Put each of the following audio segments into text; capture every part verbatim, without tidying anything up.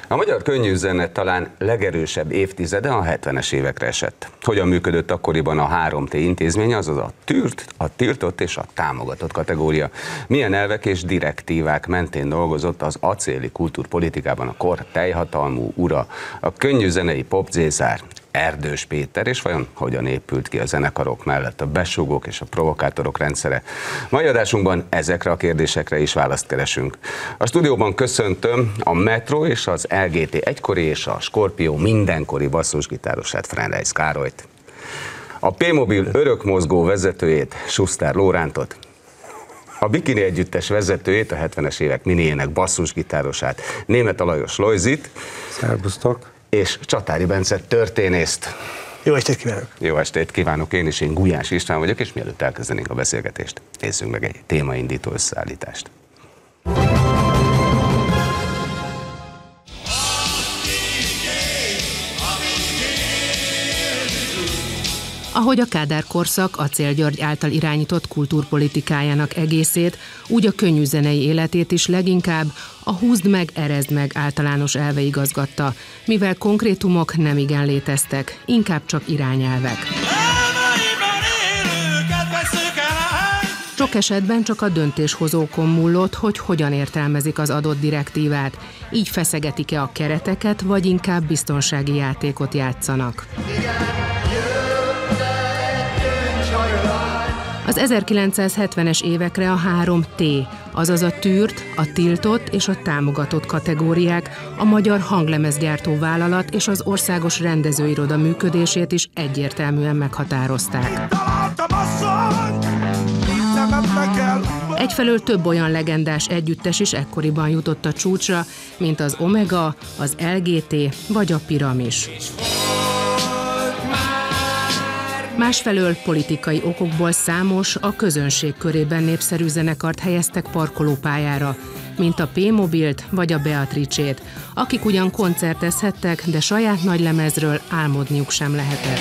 A magyar könnyűzene talán legerősebb évtizede a hetvenes évekre esett. Hogyan működött akkoriban a három té intézmény, azaz a tűrt, a tiltott és a támogatott kategória? Milyen elvek és direktívák mentén dolgozott az acéli kultúrpolitikában a kor teljhatalmú ura, a könnyűzenei popzészár Erdős Péter, és vajon hogyan épült ki a zenekarok mellett a besúgók és a provokátorok rendszere? Mai adásunkban ezekre a kérdésekre is választ keresünk. A stúdióban köszöntöm a Metro és az el gé té egykori és a Scorpio mindenkori basszusgitárosát, Frenreis Károlyt, a P-Mobil örökmozgó vezetőjét, Schuster Lórántot, a Bikini együttes vezetőjét, a hetvenes évek miniének basszusgitárosát, Németh Alajos Lojzit. Szervusztok! És Csatári Bence történészt. Jó estét kívánok! Jó estét kívánok én is, én Gulyás István vagyok, és mielőtt elkezdenénk a beszélgetést, nézzünk meg egy témaindító összeállítást. Ahogy a Kádár korszak Acél György által irányított kultúrpolitikájának egészét, úgy a könnyűzenei életét is leginkább a húzd meg, erezd meg általános elve igazgatta, mivel konkrétumok nem igen léteztek, inkább csak irányelvek. Sok esetben csak a döntéshozókon múlott, hogy hogyan értelmezik az adott direktívát, így feszegetik-e a kereteket, vagy inkább biztonsági játékot játszanak. Az ezerkilencszázhetvenes évekre a három té, azaz a tűrt, a tiltott és a támogatott kategóriák, a Magyar Hanglemezgyártó Vállalat és az Országos Rendezőiroda működését is egyértelműen meghatározták. Egyfelől több olyan legendás együttes is ekkoriban jutott a csúcsra, mint az Omega, az el gé té vagy a Piramis. Másfelől politikai okokból számos, a közönség körében népszerű zenekart helyeztek parkolópályára, mint a P-Mobilt vagy a Beatrice-t, akik ugyan koncertezhettek, de saját nagylemezről álmodniuk sem lehetett.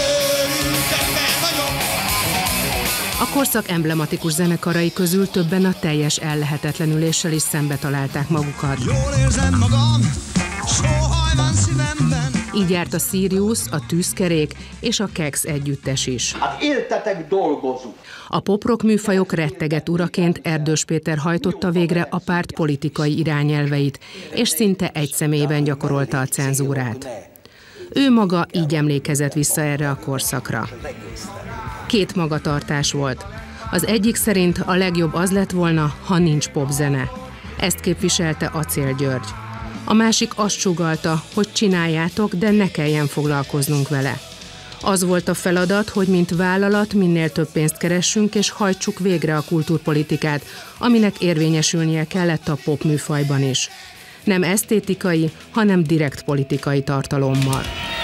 A korszak emblematikus zenekarai közül többen a teljes ellehetetlenüléssel is szembe találták magukat. Jól érzem magam, sóhaj van szívemben. Így járt a Sirius, a Tűzkerék és a Keksz együttes is. Hát éltetek, dolgozunk! A poprock műfajok retteget uraként Erdős Péter hajtotta végre a párt politikai irányelveit, és szinte egy személyben gyakorolta a cenzúrát. Ő maga így emlékezett vissza erre a korszakra. Két magatartás volt. Az egyik szerint a legjobb az lett volna, ha nincs popzene. Ezt képviselte Acél György. A másik azt sugallta, hogy csináljátok, de ne kelljen foglalkoznunk vele. Az volt a feladat, hogy mint vállalat minél több pénzt keressünk, és hajtsuk végre a kultúrpolitikát, aminek érvényesülnie kellett a popműfajban is. Nem esztétikai, hanem direkt politikai tartalommal.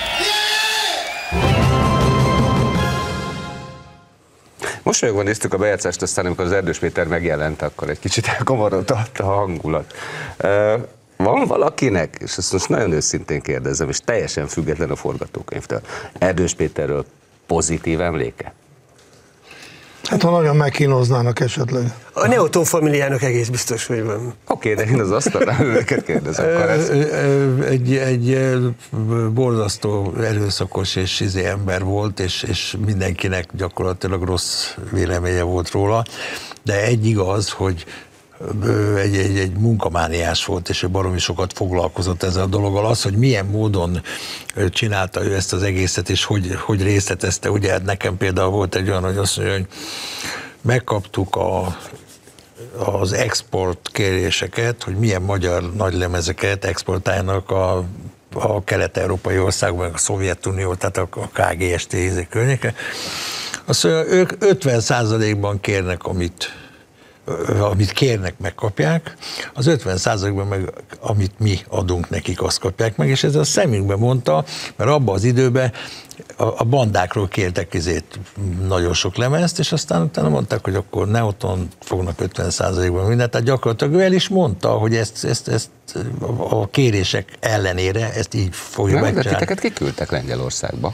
Mosolyogva néztük a bejátszást, aztán amikor az Erdős Péter megjelent, akkor egy kicsit elkomorodott a hangulat. Van valakinek, és ezt most nagyon őszintén kérdezem, és teljesen független a forgatókönyvtől, Erdős Péterről pozitív emléke? Hát ha nagyon megkínoznának esetleg. A Neoton familiának egész biztos, hogy van. Oké, okay, de én az asztalnál őket kérdezem. Egy, egy borzasztó erőszakos és izé ember volt, és, és mindenkinek gyakorlatilag rossz véleménye volt róla, de egy igaz, hogy Egy, egy, egy munkamániás volt, és ő baromi sokat foglalkozott ezzel a dologgal. Az, hogy milyen módon csinálta ő ezt az egészet, és hogy, hogy részletezte, ugye nekem például volt egy olyan, hogy azt mondja, hogy megkaptuk a, az export kéréseket, hogy milyen magyar nagylemezeket exportáljanak a, a kelet-európai országban, a Szovjetunió, tehát a, a ká gé es té környéke. Azt mondja, ők ötven százalékban kérnek, amit amit kérnek, megkapják, az ötven százalékban meg, amit mi adunk nekik, azt kapják meg, és ez a szemünkbe mondta, mert abban az időben a, a bandákról kértek ezért nagyon sok lemezt, és aztán utána mondták, hogy akkor Neoton fognak ötven százalékban mindent, tehát gyakorlatilag ő el is mondta, hogy ezt, ezt, ezt a kérések ellenére ezt így fogja megcsinálni. De titeket kiküldtek Lengyelországba?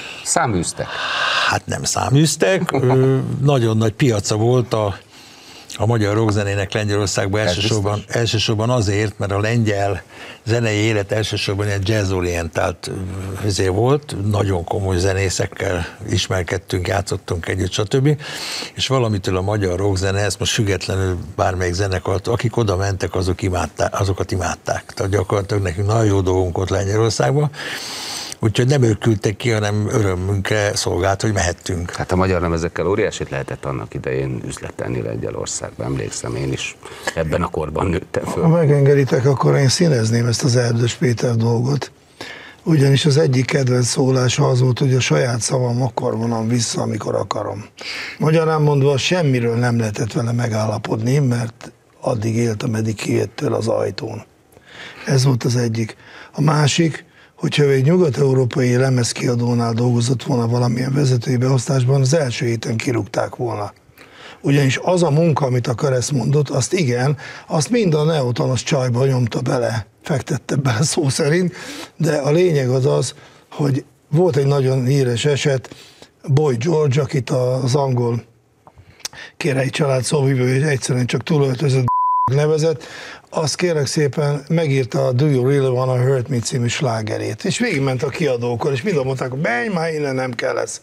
Száműztek? Hát nem száműztek, nagyon nagy piaca volt a a magyar rockzenének Lengyelországban elsősorban, elsősorban azért, mert a lengyel zenei élet elsősorban egy jazzorientált izé volt, nagyon komoly zenészekkel ismerkedtünk, játszottunk együtt, stb. És valamitől a magyar rockzene, ezt most függetlenül bármelyik zenekart, akik oda mentek, azok imádták, azokat imádták. Tehát gyakorlatilag nekünk nagyon jó dolgunk ott Lengyelországban. Úgyhogy nem ők küldtek ki, hanem örömünkre szolgált, hogy mehettünk. Hát a magyar lemezekkel óriásit lehetett annak idején üzletelni Lengyelországban, emlékszem, én is ebben a korban nőttem föl. Ha megengeditek, akkor én színezném ezt az Erdős Péter dolgot. Ugyanis az egyik kedvenc szólása az volt, hogy a saját szavam akkor vonom vissza, amikor akarom. Magyarán mondva semmiről nem lehetett vele megállapodni, mert addig élt, ameddig kijöttél az ajtón. Ez volt az egyik. A másik, hogyha egy nyugat-európai lemezkiadónál dolgozott volna valamilyen vezetői beosztásban, az első héten kirúgták volna. Ugyanis az a munka, amit a Keresz mondott, azt igen, azt mind a neotonos csajba nyomta bele, fektette bele szó szerint, de a lényeg az az, hogy volt egy nagyon híres eset, Boy George, akit az angol Királyi család szóvivő egyszerűen csak túlöltözött nevezett, azt kérlek szépen megírta a Do You Really Wanna Hurt Me című slágerét, és végigment a kiadókon, és mind mondták, hogy menj már innen, nem kell ez.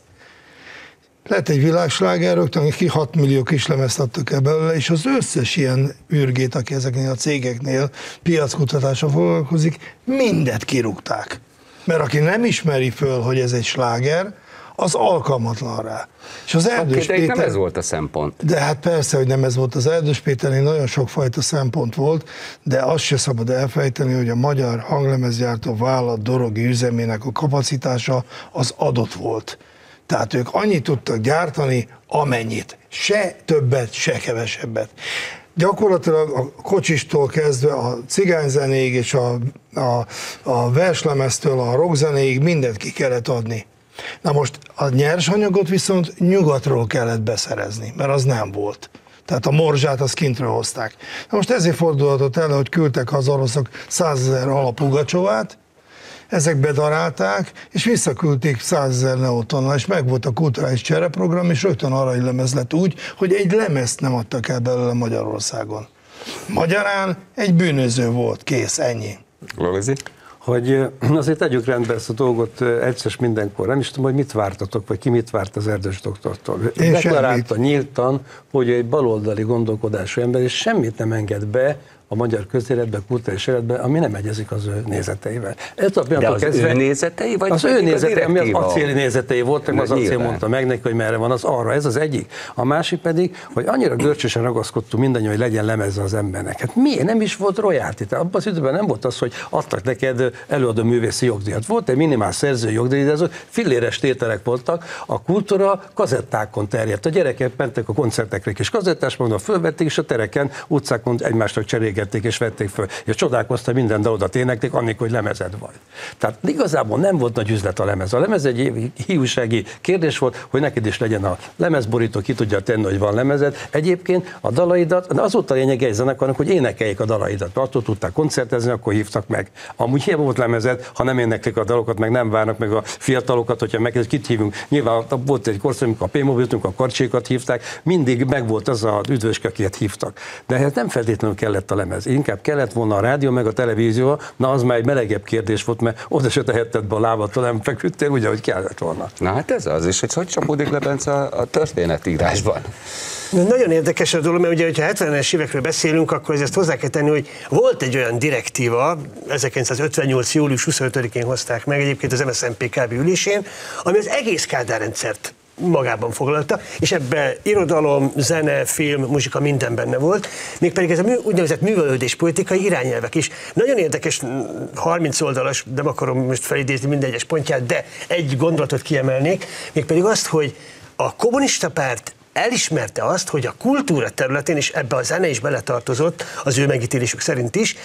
Lett egy világsláger, rögtön ki hat millió kislemezt adtak el belőle, és az összes ilyen ürgét, aki ezeknél a cégeknél piackutatással foglalkozik, mindet kirúgták. Mert aki nem ismeri föl, hogy ez egy sláger, az alkalmatlan rá. És az Erdős Péter... Péter... nem ez volt a szempont. De hát persze, hogy nem ez volt az Erdős Péternél, nagyon sokfajta szempont volt, de azt se szabad elfejteni, hogy a magyar hanglemezgyártó vállalat dorogi üzemének a kapacitása az adott volt. Tehát ők annyit tudtak gyártani, amennyit. Se többet, se kevesebbet. Gyakorlatilag a kocsistól kezdve a cigányzenéig és a, a, a verslemeztől a rockzenéig mindent ki kellett adni. Na most a nyersanyagot viszont nyugatról kellett beszerezni, mert az nem volt. Tehát a morzsát azt kintről hozták. Na most ezért fordulhatott elő, hogy küldtek az oroszok százezer alapugacsovát, ezek bedarálták, és visszaküldték százezer neotonnal, és meg volt a kulturális csereprogram, és rögtön aranylemez lett úgy, hogy egy lemezt nem adtak el belőle Magyarországon. Magyarán egy bűnöző volt, kész, ennyi. Lózi? Hogy azért tegyük rendbe ezt a dolgot egyszer mindenkor. Nem is tudom, hogy mit vártatok, vagy ki mit várt az Erdős doktortól. Deklarálta nyíltan, hogy egy baloldali gondolkodású ember, és semmit nem enged be a magyar közéletben, kulturális életben, ami nem egyezik az ő nézeteivel. Ez a De az kezdve, ő nézetei? Vagy az ő nézetei, ami az acéli nézetei voltak, az acél nyilván. mondta meg neki, hogy merre van, az arra. Ez az egyik. A másik pedig, hogy annyira görcsösen ragaszkodtunk mindannyian, hogy legyen lemezze az embernek. Hát miért? Nem is volt royalty. Abban az időben nem volt az, hogy adtak neked előadó művészi jogdíjat. Volt egy minimál szerző jogdíj, de azok filléres tételek voltak. A kultúra kazettákon terjedt. A gyerekek mentek a koncertekre kis kazettás, magam fölvették, és a tereken, utcákon egymásnak cserélgették és vették föl. És csodálkozta minden dalodat éneklik, annik, hogy lemezed vagy. Tehát igazából nem volt nagy üzlet a lemez. A lemez egy hiúsági kérdés volt, hogy neked is legyen a lemezborító, ki tudja tenni, hogy van lemezed. Egyébként a dalaidat, az volt a lényeg egy zenekarnak, hogy énekeljék a dalaidat. Attól tudták koncertezni, akkor hívtak meg. Amúgy hiába volt lemezed, ha nem éneklik a dalokat, meg nem várnak meg a fiatalokat, hogyha meg kit hívunk. Nyilván volt egy korszak, amikor a P-mobiltunk, a karcsékat hívták, mindig megvolt az az üdvöske, akiket hívtak. De hát nem feltétlenül kellett a lemez. Inkább kellett volna a rádió meg a televízió, na az már egy melegebb kérdés volt, mert oda se tehetted be a lábat, nem feküdtél, úgy, ahogy kellett volna. Na hát ez az, és hogy hogy csapódik le, Bence, a, a történetírásban? Nagyon érdekes a dolog, mert ugye, hogyha hetvenes évekről beszélünk, akkor ezt hozzá kell tenni, hogy volt egy olyan direktíva, ezerkilencszázötvennyolc. július huszonötödikén hozták meg egyébként az em es zé en pé ká bé ülésén, ami az egész Kádár rendszert magában foglalta, és ebben irodalom, zene, film, muzsika, minden benne volt, mégpedig ez a mű, úgynevezett művelődés politikai irányelvek is. Nagyon érdekes, harminc oldalas, nem akarom most felidézni minden egyes pontját, de egy gondolatot kiemelnék, mégpedig azt, hogy a kommunista párt elismerte azt, hogy a kultúra területén, és ebbe a zene is beletartozott, az ő megítélésük szerint is,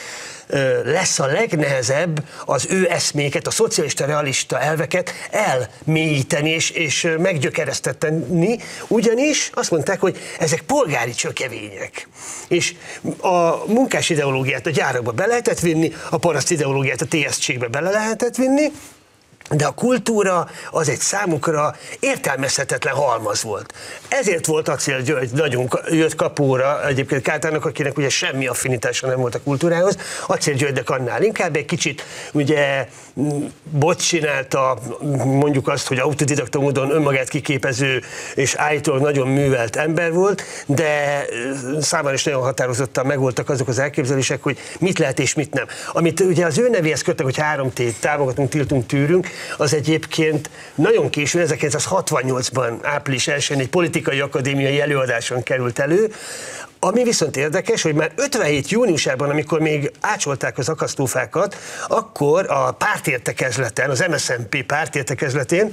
lesz a legnehezebb az ő eszméket, a szocialista, realista elveket elmélyíteni és, és meggyökeresztetni, ugyanis azt mondták, hogy ezek polgári csökevények. És a munkás ideológiát a gyárakba be lehetett vinni, a paraszt ideológiát a té es cé-kbe bele lehetett vinni, de a kultúra az egy számukra értelmezhetetlen halmaz volt. Ezért volt Acél György nagyon jött kapóra egyébként Káltának, akinek ugye semmi affinitása nem volt a kultúrához, Acél Györgynek annál inkább egy kicsit ugye bot csinálta, mondjuk azt, hogy autodidakta módon önmagát kiképező és állítólag nagyon művelt ember volt, de számára is nagyon határozottan megvoltak azok az elképzelések, hogy mit lehet és mit nem. Amit ugye az ő nevéhez kötnek, hogy három T, támogatunk, tiltunk, tűrünk, az egyébként nagyon későn, ezerkilencszázhatvannyolcban április elsején egy politikai akadémiai előadáson került elő, ami viszont érdekes, hogy már ötvenhét júniusában, amikor még ácsolták az akasztófákat, akkor a pártértekezleten, az em es zé en pé pártértekezletén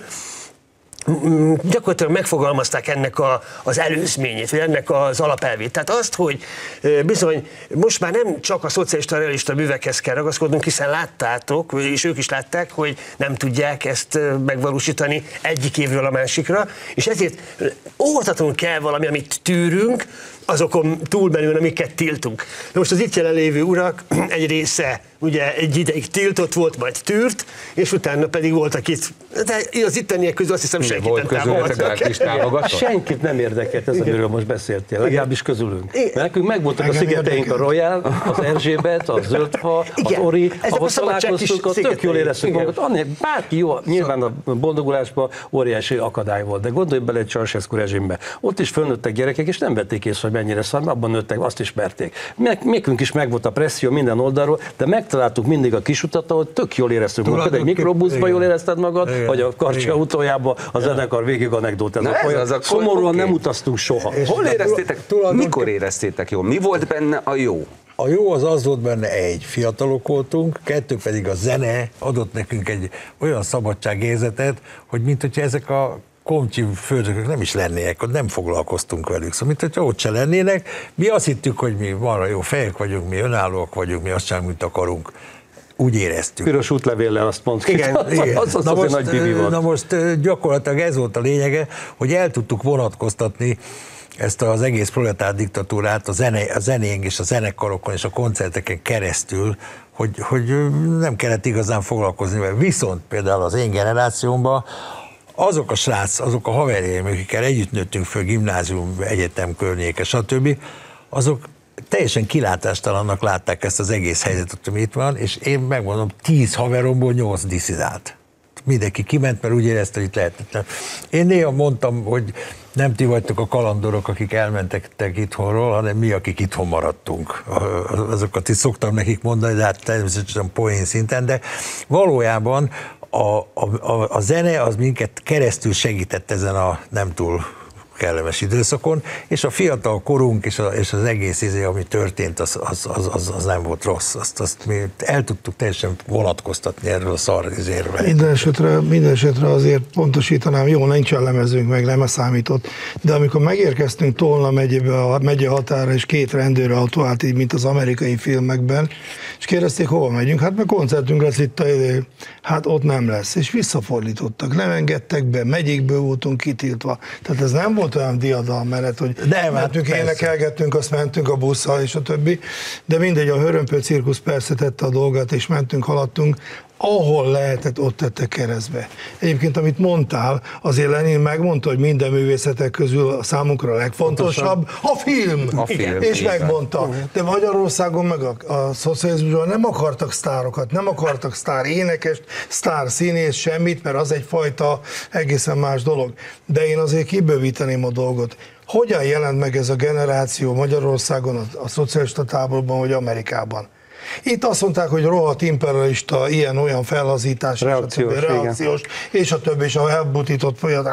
gyakorlatilag megfogalmazták ennek a, az előzményét, vagy ennek az alapelvét. Tehát azt, hogy bizony most már nem csak a szocialista realista művekhez kell ragaszkodnunk, hiszen láttátok, és ők is látták, hogy nem tudják ezt megvalósítani egyik évről a másikra, és ezért óvatatlanul kell valami, amit tűrünk, azokon túlmenően, amiket tiltunk. Na most az itt jelenlévő urak egy része ugye egy ideig tiltott volt, majd tűrt, és utána pedig voltak itt, de az itteniek közül azt hiszem senkit nem támogattak. Senkit nem érdekelt ez, amiről most beszéltél, legalábbis közülünk. Mert nekünk megvoltak a szigeteink, a Royal, az Erzsébet, a Zöldfa, az Ori, ahol találkoztunk, ott tök jól éreztük magunkat. Bárki jó, nyilván a boldogulásban óriási akadály volt, de gondolj bele egy Ceausescu rezsimbe. Ott is fölnőttek gyerekek, és nem vették észre, hogy mennyire szar, abban nőttek, azt ismerték. Nekünk is megvolt a presszió minden oldalról, de megtaláltuk mindig a kisutat, ahol tök jól éreztük magad. Egy mikrobuszban jól érezted magad, igen, vagy a Karcsi autójában a zenekar végig anekdótázat. Szomorúan nem utaztunk soha. Hol éreztétek, mikor éreztétek jól? Mi volt benne a jó? A jó az az volt benne, egy, fiatalok voltunk, kettő pedig a zene adott nekünk egy olyan szabadságérzetet, hogy mint hogyha ezek a komcsi földök nem is lennének, ott nem foglalkoztunk velük. Szóval, mint hogyha ott se lennének, mi azt hittük, hogy mi marra jó fejek vagyunk, mi önállóak vagyunk, mi azt sem, mint akarunk. Úgy éreztük. Piros útlevéllel azt mondtuk. Igen, igen. Az, az, na, az most, nagy bibi volt. na most gyakorlatilag ez volt a lényege, hogy el tudtuk vonatkoztatni ezt az egész proletár diktatúrát a, zene, a zenénk és a zenekarokon és a koncerteken keresztül, hogy, hogy nem kellett igazán foglalkozni vele. Viszont például az én generációmban azok a srác, azok a haverjaim, akikkel együtt nőttünk föl, gimnázium, egyetem környéke, stb., azok teljesen kilátástalannak látták ezt az egész helyzetet, ami itt van, és én megmondom, tíz haveromból nyolc diszidált. Mindenki kiment, mert úgy érezte, hogy itt lehetetlen. Én néha mondtam, hogy nem ti vagytok a kalandorok, akik elmentek itthonról, hanem mi, akik itthon maradtunk. Azokat is szoktam nekik mondani, de hát természetesen poén szinten, de valójában a, a, a zene az minket keresztül segített ezen a nem túl kellemes időszakon, és a fiatal korunk és, a, és az egész izé, ami történt, az, az, az, az, az nem volt rossz. Azt, azt mi el tudtuk teljesen vonatkoztatni erről a szar izérről. Minden esetre, minden esetre azért pontosítanám, jó, nincsen lemezünk, meg nem számított, de amikor megérkeztünk Tolna megyébe, a megye határa, és két rendőrautó állt így, mint az amerikai filmekben, és kérdezték, hova megyünk, hát meg koncertünk lesz itt a idő. Hát ott nem lesz, és visszafordítottak, nem engedtek be, megyékből voltunk kitiltva, tehát ez nem volt olyan diadalmenet, hogy nem, mentünk, énekelgettünk, azt mentünk a busszal és a többi, de mindegy, a Hörömpő cirkusz persze tette a dolgát, és mentünk, haladtunk, ahol lehetett, ott tette keresztbe. Egyébként, amit mondtál, azért Lenin megmondta, hogy minden művészetek közül a számunkra a legfontosabb a film. A film. És megmondta. De Magyarországon meg a, a szocializmusban nem akartak sztárokat, nem akartak sztár énekest, sztár színész, semmit, mert az egyfajta egészen más dolog. De én azért kibővíteném a dolgot. Hogyan jelent meg ez a generáció Magyarországon, a, a szocialista táborban, vagy Amerikában? Itt azt mondták, hogy rohadt imperialista, ilyen-olyan felhazítás, reakciós, és a többi, reakciós és a többi, és a elbutított folyamat.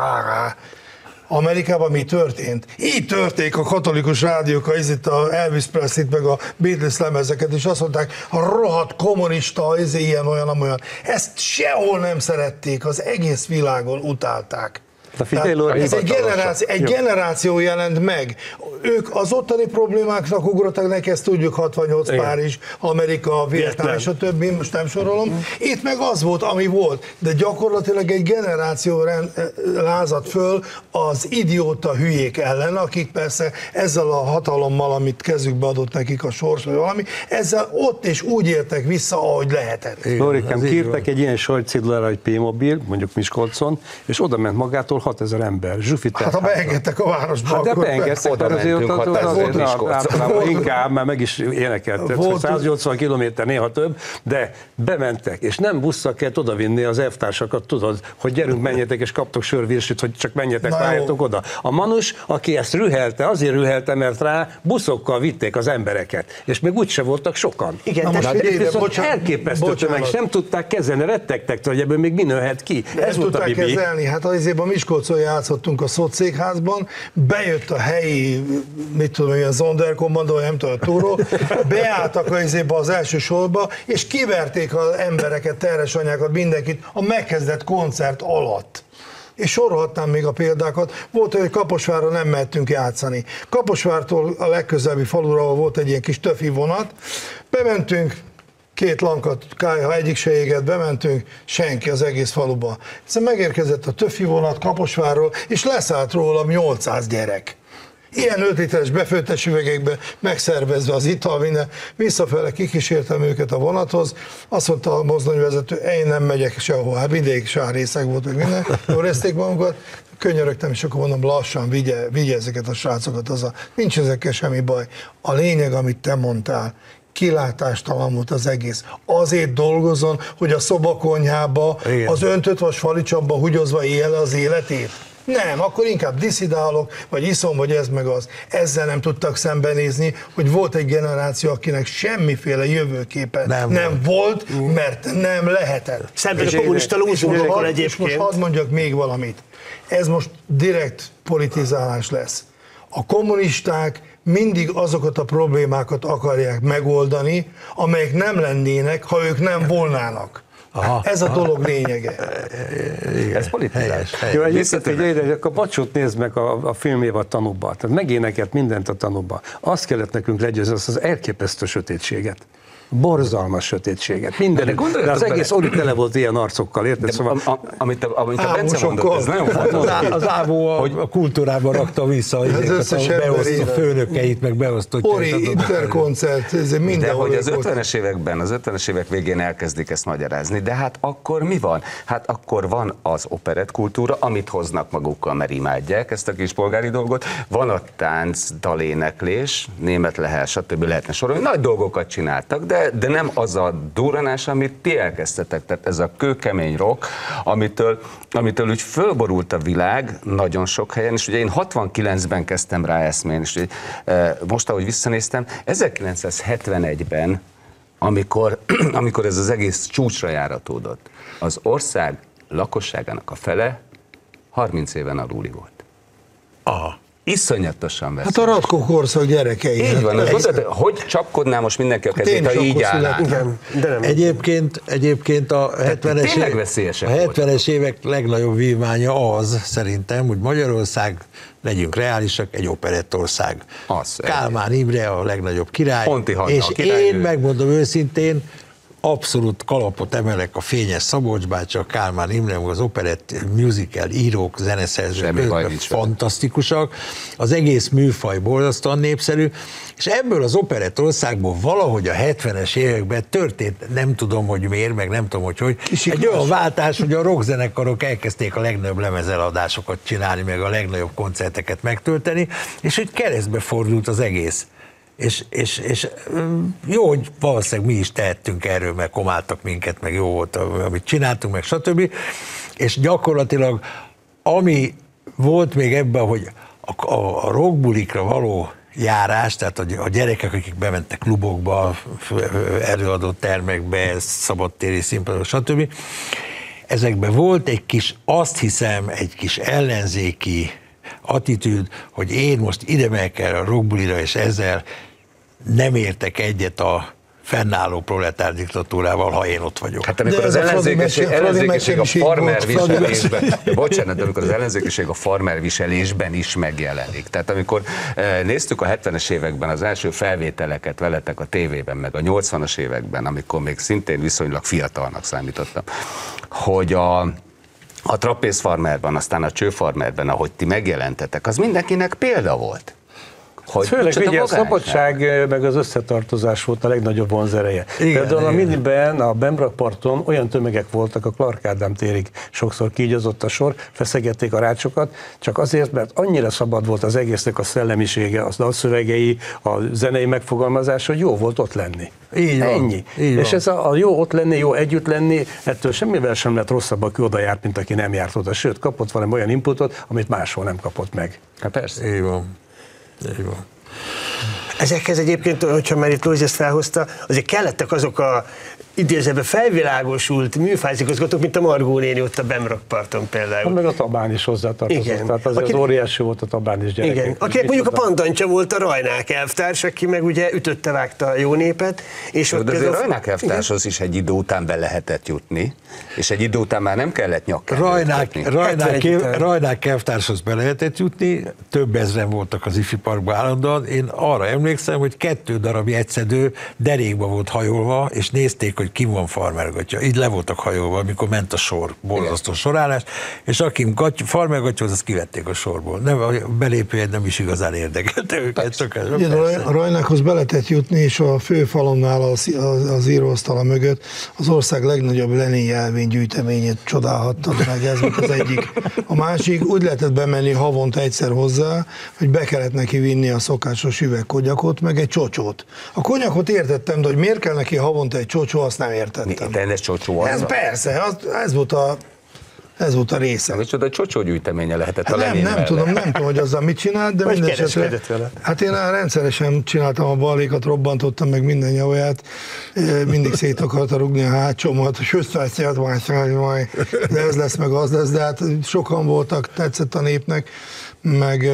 Amerikában mi történt? Így történik a katolikus rádiók, ez itt a Elvis Presley-t, meg a Beatles lemezeket, és azt mondták, a rohadt kommunista, ez ilyen-olyan, amolyan. Ezt sehol nem szerették, az egész világon utálták. Fidelio ez egy generáció, egy generáció jelent meg. Ők az ottani problémáknak ugrottak neki, ezt tudjuk, hatvannyolc, igen. Párizs, Amerika, Vietnám és a többi, most nem sorolom. Itt meg az volt, ami volt, de gyakorlatilag egy generáció lázadt föl az idióta hülyék ellen, akik persze ezzel a hatalommal, amit kezükbe adott nekik a sors, vagy valami, ezzel ott és úgy értek vissza, ahogy lehetett. Lórikám, kértek egy ilyen sajtcédulara egy P-mobil, mondjuk Miskolcon, és oda ment magától hatezer ember. Zsufit hát ha beengedtek a városba, hát de akkor beengedtek, oda mentünk, általában inkább, már meg is énekelt, száznyolcvan kilométer, néha több, de bementek, és nem busszal kellett odavinni az elvtársakat, tudod, hogy gyerünk, menjetek, és kaptok sörvírsét, hogy csak menjetek, várjatok oda. A Manus, aki ezt rühelte, azért rühelte, mert rá buszokkal vitték az embereket, és még úgyse voltak sokan. Igen, na most figyelj, viszont bocsánat, elképesztő tömeg, és nem tudták kezelni, rettegtek, hogy ebből még mi nőhet ki. Ez Ez volt a tudták bibi. kezelni, hát azért a Miskolcon játszottunk a szocszékházban, bejött a helyi, mit tudom, ilyen Zonderkommandó, nem tudom, a túró, beálltak azért az első sorba, és kiverték az embereket, terhes anyákat, mindenkit a megkezdett koncert alatt. És sorolhatnám még a példákat. Volt, hogy Kaposvárra nem mehetünk játszani. Kaposvártól a legközelebbi falura, ahol volt egy ilyen kis töfi vonat, bementünk, két lankat, kályha, egyik se égett, bementünk, senki az egész faluba. Szóval megérkezett a töfi vonat Kaposvárról, és leszállt róla nyolcszáz gyerek. Ilyen öt literes befőttes üvegekbe megszervezve az ital, minden. Visszafele kikísértem őket a vonathoz, azt mondta a mozdonyvezető, én nem megyek sehol, hát mindig sárrészek volt, meg minden, jól érezték magunkat, könyörögtem, és akkor mondom, lassan vigye, vigye ezeket a srácokat haza. Nincs ezekkel semmi baj. A lényeg, amit te mondtál, kilátástalan volt az egész. Azért dolgozon, hogy a szobakonyhába, igen. Az öntött vas falicsapba húgyozva élje az életét. Nem, akkor inkább diszidálok, vagy iszom, vagy ez meg az. Ezzel nem tudtak szembenézni, hogy volt egy generáció, akinek semmiféle jövőképe nem, nem volt, volt, mert nem lehetett. Szemben a kommunista lúzumokon egyébként. Most hadd mondjak még valamit. Ez most direkt politizálás lesz. A kommunisták mindig azokat a problémákat akarják megoldani, amelyek nem lennének, ha ők nem volnának. Aha, ez a dolog aha. lényege. Igen, ez politizálás. Jó, egyébként egy akkor Bacsót nézd meg a, a filméval Tanúba. Tehát megénekelt mindent a Tanúba. Azt kellett nekünk legyőzni, azt az elképesztő sötétséget. Borzalmas sötétséget. Minden, de, de az egész Oli tele volt ilyen arcokkal, érted? Szóval, a, a, amit a, amit a Bence mondott, ez nagyon fontos. Az, az Ávó a, hogy a kultúrában rakta vissza a beosztó főnökeit, meg beosztottjait. Ori, interkoncert, ez minden. De hogy az ötvenes években, az ötvenes évek végén elkezdik ezt magyarázni, de hát akkor mi van? Hát akkor van az operett kultúra, amit hoznak magukkal, mert imádják ezt a kis polgári dolgot, van a tánc, daléneklés, német lehel, stb. Lehetne sorolni, nagy dolgokat csináltak, de De, de nem az a durranás, amit ti elkezdtetek, tehát ez a kőkemény rock, amitől, amitől úgy fölborult a világ nagyon sok helyen, és ugye én hatvankilencben kezdtem rá eszmélni, és ugye, most, ahogy visszanéztem, ezerkilencszázhetvenegyben, amikor, amikor ez az egész csúcsra járatódott, az ország lakosságának a fele harminc éven aluli volt. Aha. Iszonyatosan veszélyes. Hát a Ratko korszak gyerekei. Így van, hát az, hogy csapkodná most mindenki a kezét, ha így állnának. Egyébként, egyébként a hetvenes, év, a hetvenes évek legnagyobb vívmánya az, szerintem, hogy Magyarország, legyünk reálisak, egy operettország. Kálmán Imre a legnagyobb király, és én megmondom őszintén, abszolút kalapot emelek a Fényes Szabolcs bácsi, a Kálmán Imre, az operett musical írók, zeneszerzők, fantasztikusak. Az egész műfaj borzasztóan népszerű, és ebből az operett országból valahogy a hetvenes években történt, nem tudom, hogy miért, meg nem tudom, hogy hogy, egy olyan váltás, hogy a rockzenekarok elkezdték a legnagyobb lemezeladásokat csinálni, meg a legnagyobb koncerteket megtölteni, és hogy keresztbe fordult az egész. És, és, és jó, hogy valószínűleg mi is tehettünk erről, meg komáltak minket, meg jó volt, amit csináltunk, meg stb. És gyakorlatilag, ami volt még ebben, hogy a, a, a rockbulikra való járás, tehát a, a gyerekek, akik bementek klubokba, előadó termekbe, szabadtéri színpadok, stb. Ezekben volt egy kis, azt hiszem, egy kis ellenzéki attitűd, hogy én most ide megyek el a rockbulira, és ezzel nem értek egyet a fennálló proletár diktatúrával, ha én ott vagyok. Hát amikor De az ez a Fradi ellenzékeség, mecse- Fradi ellenzékeség a mecseniség farmer volt, Fradi viselésben, bocsánat, de amikor az ellenzékeség a farmer viselésben is megjelenik. Tehát amikor eh, néztük a hetvenes években az első felvételeket veletek a tévében, meg a nyolcvanas években, amikor még szintén viszonylag fiatalnak számítottam, hogy a a trapézfarmerben, aztán a csőfarmerben, ahogy ti megjelentetek, az mindenkinek példa volt. Hogy Főleg ugye a magányság. szabadság meg az összetartozás volt a legnagyobb vonzereje. Például a miniben, a Bemrakparton olyan tömegek voltak, a Clark Ádám térig sokszor kígyazott a sor, feszegették a rácsokat, csak azért, mert annyira szabad volt az egésznek a szellemisége, az dalszövegei, a zenei megfogalmazás, hogy jó volt ott lenni. Így van. Ennyi. Így És van. ez a, a jó ott lenni, jó együtt lenni, ettől semmivel sem lett rosszabb, aki oda járt, mint aki nem járt oda. Sőt, kapott valami olyan inputot, amit máshol nem kapott meg. Hát persze. Így van. Így van. Ezekhez egyébként, hogyha már itt Lózsi ezt felhozta, azért kellettek azok a idézőben felvilágosult műfázigazgatók, mint a Margó néni ott a Bemrakparton például. Meg a Tabán is hozzátartozott. Igen. Tehát azért Aki- az óriási volt a Tabán is gyerekek. Igen, akinek mondjuk a pandantja volt a Rajnák elvtárs, aki meg ugye ütötte, vágta a jó népet. És De ott azért ez a Rajnák elvtárshoz is egy idő után be lehetett jutni, és egy idő után már nem kellett nyakkendőt Rajnák, kötni. Rajnák, hetvenegy év, után. Rajnák elvtárshoz be lehetett jutni, több ezren voltak az ifi parkban állandóan. Én arra emlékszem, hogy kettő darab jegyszedő derékba volt hajolva, és nézték, hogy ki van farmergatja. Így le voltak hajolva, amikor ment a sor, borzasztó sorállás, és aki farmergatja, az kivették a sorból. Nem, a belépőjegy nem is igazán érdekelte őket. Csak ez, Ugye a Rajnákhoz be lehetett jutni, és a főfalonnál az, az, az íróasztala mögött az ország legnagyobb Lenin jelvény gyűjteményét csodálhattad meg, ez volt az egyik. A másik, úgy lehetett bemenni havonta egyszer hozzá, hogy be kellett neki vinni a szokásos üvegkonyakot, meg egy csocsót. A konyakot értettem, de hogy miért kell neki havonta egy csocsó, azt nem értettem. De ez csocsó az. Ez persze, az, ez volt a Ez volt a része. Micsoda csocsógyűjteménye lehetett Hát a nem, Lenin nem mellett. tudom, nem tudom, hogy azzal mit csinált, de Vagy minden esetre. kereskedett vele. Hát én rendszeresen csináltam a ballékat, robbantottam meg minden javaját, mindig szét akarta rugni a hátsómat, hogy összeállítját majd, de ez lesz, meg az lesz, de hát sokan voltak, tetszett a népnek, meg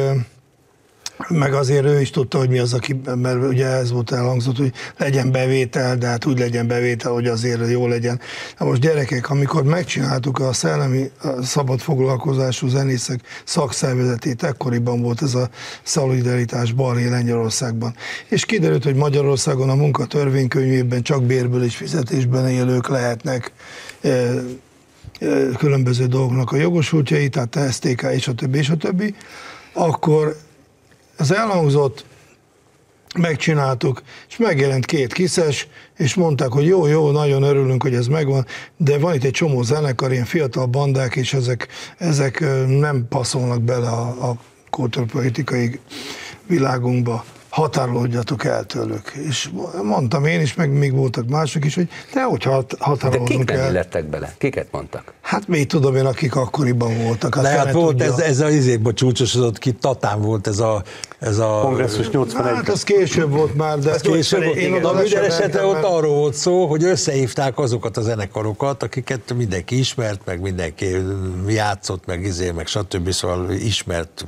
meg azért ő is tudta, hogy mi az, aki, mert ugye ez volt elhangzott, hogy legyen bevétel, de hát úgy legyen bevétel, hogy azért jó legyen. Na most gyerekek, amikor megcsináltuk a szellemi a szabad foglalkozású zenészek szakszervezetét, ekkoriban volt ez a szolidaritás balhé Lengyelországban. És kiderült, hogy Magyarországon a munkatörvénykönyvében csak bérből és fizetésben élők lehetnek e, e, különböző dolgoknak a jogosultjai, tehát té es té ká és a többi, és a többi, akkor az elhangzott, megcsináltuk, és megjelent két kiszes, és mondták, hogy jó, jó, nagyon örülünk, hogy ez megvan, de van itt egy csomó zenekar, ilyen fiatal bandák, és ezek, ezek nem passzolnak bele a, a kultúrpolitikai világunkba. Határolódjatok el tőlük. És mondtam én is, meg még voltak mások is, hogy de hogy hat, De határolódunk kik nem el. illettek bele? Kiket mondtak? Hát még tudom én, akik akkoriban voltak. Hát De hát fele volt tudja. ez, ez a izékba csúcsosodott ki, Tatán volt ez a... Ez a Kongresszus nyolcvanegy. Hát az később volt már, de Ez később volt. én Na, oda minden le sem esetre mentem, ott mert- arról volt szó, hogy összehívták azokat a zenekarokat, akiket mindenki ismert, meg mindenki játszott, meg izé, meg stb. Szóval ismert.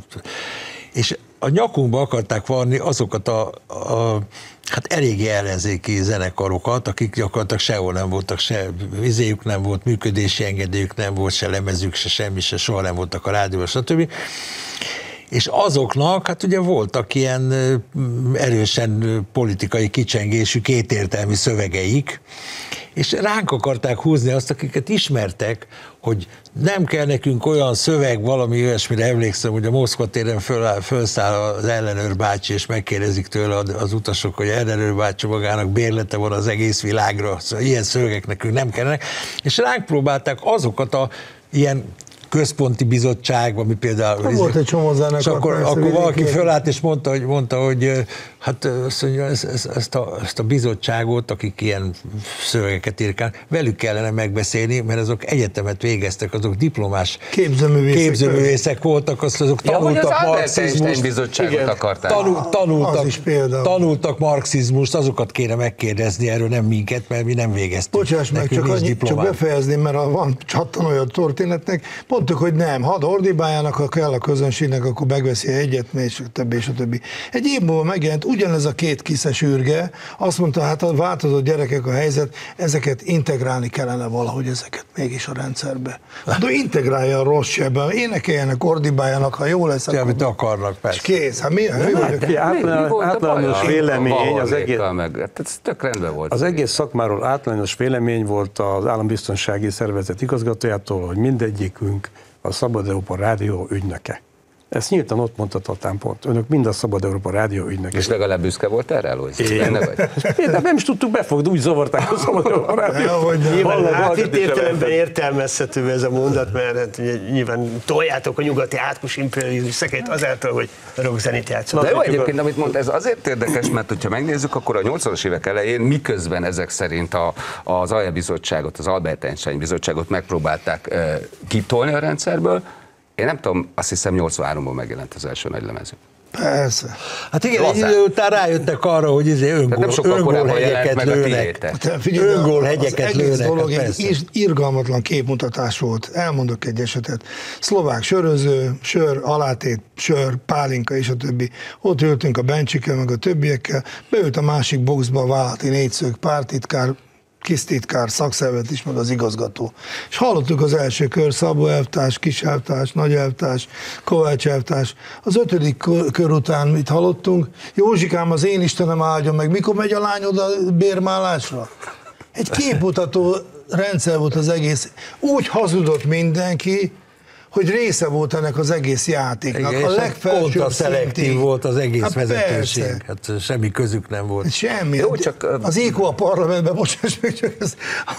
És a nyakunkba akarták varni azokat a, a hát eléggé ellenzéki zenekarokat, akik gyakorlatilag sehol nem voltak, se vizéjük nem volt, működési engedélyük nem volt, se lemezük, se semmi, se soha nem voltak a rádióban, stb. És azoknak, hát ugye voltak ilyen erősen politikai kicsengésű, kétértelmű szövegeik, és ránk akarták húzni azt, akiket ismertek, hogy nem kell nekünk olyan szöveg, valami olyasmire emlékszem, hogy a Moszkva téren föl, fölszáll az ellenőr bácsi, és megkérdezik tőle az utasok, hogy ellenőr bácsi magának bérlete van az egész világra, szóval ilyen szövegek nekünk nem kellenek, és ránk próbálták azokat a ilyen központi bizottság, ami például... Volt egy csomó zenekar, És akkor, persze, akkor valaki vidéki. fölállt és mondta, hogy, mondta, hogy hát azt mondja, ezt, ezt, ezt, a, ezt a bizottságot, akik ilyen szövegeket írkálnak, velük kellene megbeszélni, mert azok egyetemet végeztek, azok diplomás Képzőművészek. képzőművészek voltak, azt azok Ja, hogy az tanultak Albert Einstein marxizmust. bizottságot Igen, akarták. Tanul, tanultak, Az is például. tanultak marxizmust, azokat kéne megkérdezni erről, nem minket, mert mi nem végeztük. Bocsáss meg, Nekünk csak, nincs annyi, csak diplománk. befejezni, mert a, van csattan olyan történetnek. Pont mondtuk, hogy nem, hadd ordibáljanak, ha kell a közönségnek, akkor megveszi egyet, és a többi, és a többi. Egy év múlva megjelent ugyanez a két kiszes űrge, azt mondta, hát a változott gyerekek a helyzet, ezeket integrálni kellene valahogy ezeket mégis a rendszerbe. Hát integrálja a rossz sebben, énekeljenek, ordibáljanak, ha jó lesz, akkor... Amit akarnak, persze. Kész, hát mi? Általános vélemény, az egész, meg, hát ez tök rendben volt. az egész szakmáról általános vélemény volt az Állambiztonsági Szervezet igazgatójától, hogy mindegyikünk a Szabad Európa Rádió ügynöke. Ezt nyíltan ott mondta Tatán pont. Önök mind a Szabad Európa Rádió ügynöke. És legalább büszke volt erre, Alois? Én nem is tudtuk befogni, úgy zavarták a Szabad Európa Rádió. Nyilván hát itt értelemben értelmezhető ez a mondat, mert hát, ugye, nyilván toljátok a nyugati átkus imperializmus szekét azáltal, hogy rockzenét játszott. De jó, egyébként, amit mondta, ez azért érdekes, mert hogyha megnézzük, akkor a nyolcvanas évek elején, miközben ezek szerint a, az á e bizottságot, az Albert Einstein bizottságot megpróbálták uh, kitolni a rendszerből, én nem tudom, azt hiszem nyolcvanháromban megjelent az első nagy lemezük. Persze. Hát igen, egy idő után rájöttek arra, hogy izé öngól, öngólhegyeket lőnek. Öngólhegyeket lőnek. Ez dolog egy irgalmatlan képmutatás volt. Elmondok egy esetet. Szlovák söröző, sör, alátét, sör, pálinka és a többi. Ott ültünk a Bencsikkel, meg a többiekkel. Beült a másik boxba a vállalati négyszög, pártitkár, kisztitkár, szakszervezet is, meg az igazgató. És hallottuk az első kör, Szabó elvtárs, Kis elvtárs, Nagy elvtárs, Kovács elvtárs. Az ötödik kör után mit hallottunk? Józsikám, az én Istenem áldjon meg, mikor megy a lányod a bérmálásra? Egy képmutató rendszer volt az egész. Úgy hazudott mindenki, hogy része volt ennek az egész játéknak. Igen, a legfelsőbb szelektív volt az egész hát vezetőség. Persze. Hát semmi közük nem volt. Semmi. Jó, csak, az í kú a parlamentben, bocsáss meg, csak ez,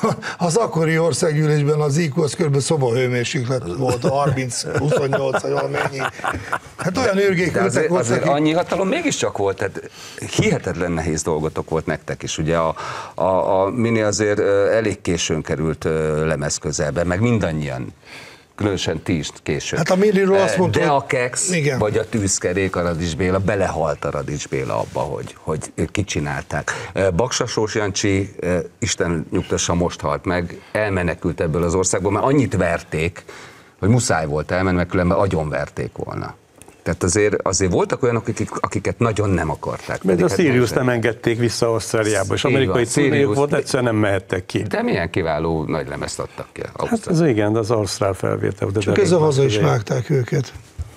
az akkori országgyűlésben az í kú az kb. Szobahőmérséklet volt, harminc huszonnyolc, vagy valamennyi. Hát olyan űrgék azért, volt. azért akik... annyi hatalom mégiscsak volt, tehát hihetetlen nehéz dolgotok volt nektek is. Ugye a, a, a Mini azért elég későn került lemez közelbe, meg mindannyian. Különösen ti is később. Hát a Milliről azt mondta, de a Kex, igen. vagy a Tűzkerék, a Radics Béla, belehalt a Radics Béla abba, hogy, hogy kicsinálták. Baksa Sós Jancsi, Isten nyugtassa, most halt meg, elmenekült ebből az országból, mert annyit verték, hogy muszáj volt elmenni, mert különben agyonverték volna. Tehát azért, azért voltak olyanok, akik, akiket nagyon nem akarták. Mert a Sirius nem engedték vissza Ausztráliába, és amerikai turnéjuk volt, egyszerűen nem mehettek ki. De milyen kiváló nagy lemezt adtak ki. Hát ez igen, az Ausztrál felvétel. De csak ez a haza is vágták őket.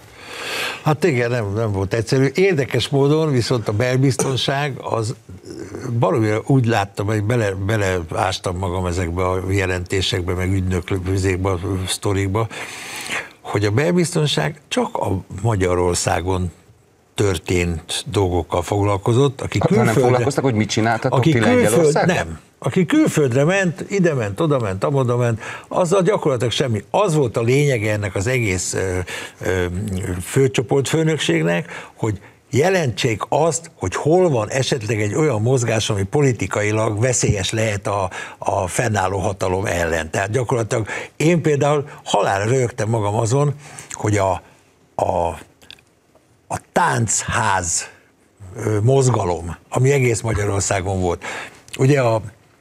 Hát igen, nem, nem volt egyszerű. Érdekes módon viszont a belbiztonság az valójában úgy láttam, hogy bele, beleástam magam ezekbe a jelentésekbe, meg ügynöklőzékbe, a sztorikba, hogy a belbiztonság csak a Magyarországon történt dolgokkal foglalkozott, akik hát, külföldre... nem foglalkoztak, hogy mit csináltatok ti Lengyelországban? Nem. Aki külföldre ment, ide ment, oda ment, amoda ment, azzal gyakorlatilag semmi. Az volt a lényege ennek az egész ö, ö, főcsoport főnökségnek, hogy jelentsék azt, hogy hol van esetleg egy olyan mozgás, ami politikailag veszélyes lehet a, a fennálló hatalom ellen. Tehát gyakorlatilag én például halálra röhögtem magam azon, hogy a, a, a táncház mozgalom, ami egész Magyarországon volt. Ugye a,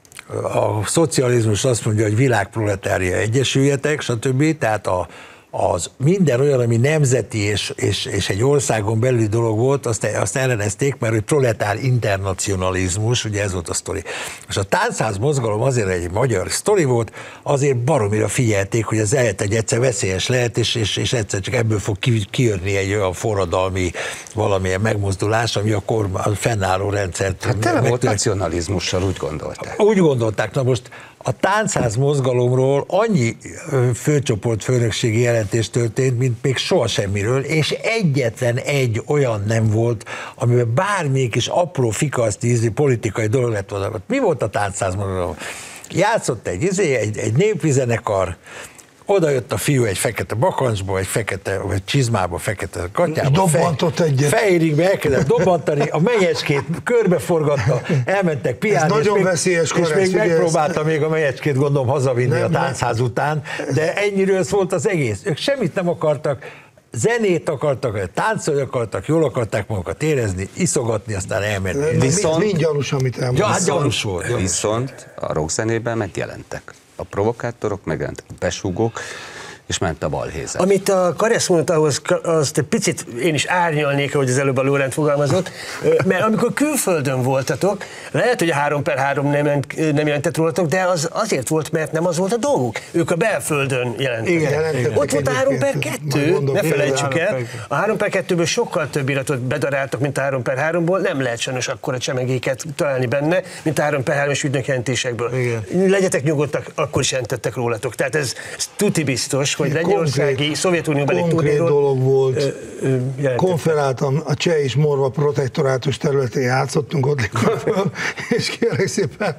a szocializmus azt mondja, hogy világproletária egyesüljetek, stb. Tehát a az minden olyan, ami nemzeti és, és, és egy országon belüli dolog volt, azt, azt ellenezték, mert hogy proletár internacionalizmus, ugye ez volt a sztori. És a táncház mozgalom azért egy magyar sztori volt, azért baromira figyelték, hogy ez lehet egy egyszer veszélyes lehet, és, és, és egyszer csak ebből fog kijönni egy olyan forradalmi valamilyen megmozdulás, ami a, kormány, a fennálló rendszert... Hát tele volt nacionalizmussal, úgy gondolták. Úgy gondolták. Na most a táncház mozgalomról annyi főcsoport főnökségi jelentés történt, mint még soha semmiről, és egyetlen egy olyan nem volt, amiben bármelyik is apró fikaszti ízi politikai dolog lett volna. Mi volt a táncház mozgalom? Játszott egy izé, egy, egy népvizenekar, oda jött a fiú egy fekete bakancsba, egy fekete, vagy csizmába, fekete gatyába. Dobbantott fej, egyet. Fejérigbe elkezdett dobbantani, a menyecskét körbeforgatta, elmentek piálni. Ez nagyon és veszélyes még, és még megpróbálta ezt... még a menyecskét gondolom hazavinni nem, a táncház nem. után, de ennyiről volt az egész. Ők semmit nem akartak, zenét akartak, táncolni akartak, jól akarták magukat érezni, iszogatni, aztán elmenni. Viszont... Mind gyanús, amit elmondott. Ja, hát gyanús volt. Viszont a rockzenében megjelentek. A provokátorok megjelentek, a besúgók, és ment a balhézet. Amit a Karesz mondta, ahhoz azt egy picit én is árnyalnék, ahogy az előbb a Lórend fogalmazott, mert amikor külföldön voltatok, lehet, hogy a három per három nem, nem jelentett rólatok, de az azért volt, mert nem az volt a dolguk. Ők a belföldön jelentettek. Igen, jelentettek. Ott volt a három per kettő, ne felejtsük el, a három per kettőből sokkal több iratot bedaráltak, mint a három per háromból, nem lehet sajnos akkora csemegéket találni benne, mint a három per hármas ügynökjelentésekből. Legyetek nyugodtak, akkor is jelentettek rólatok. Tehát ez, ez tuti biztos, hogy lengyelországi, Szovjetunióbeli konkrét dolog volt. Konferáltam, a Cseh és Morva protektorátus területén játszottunk, ott föl, és kérlek szépen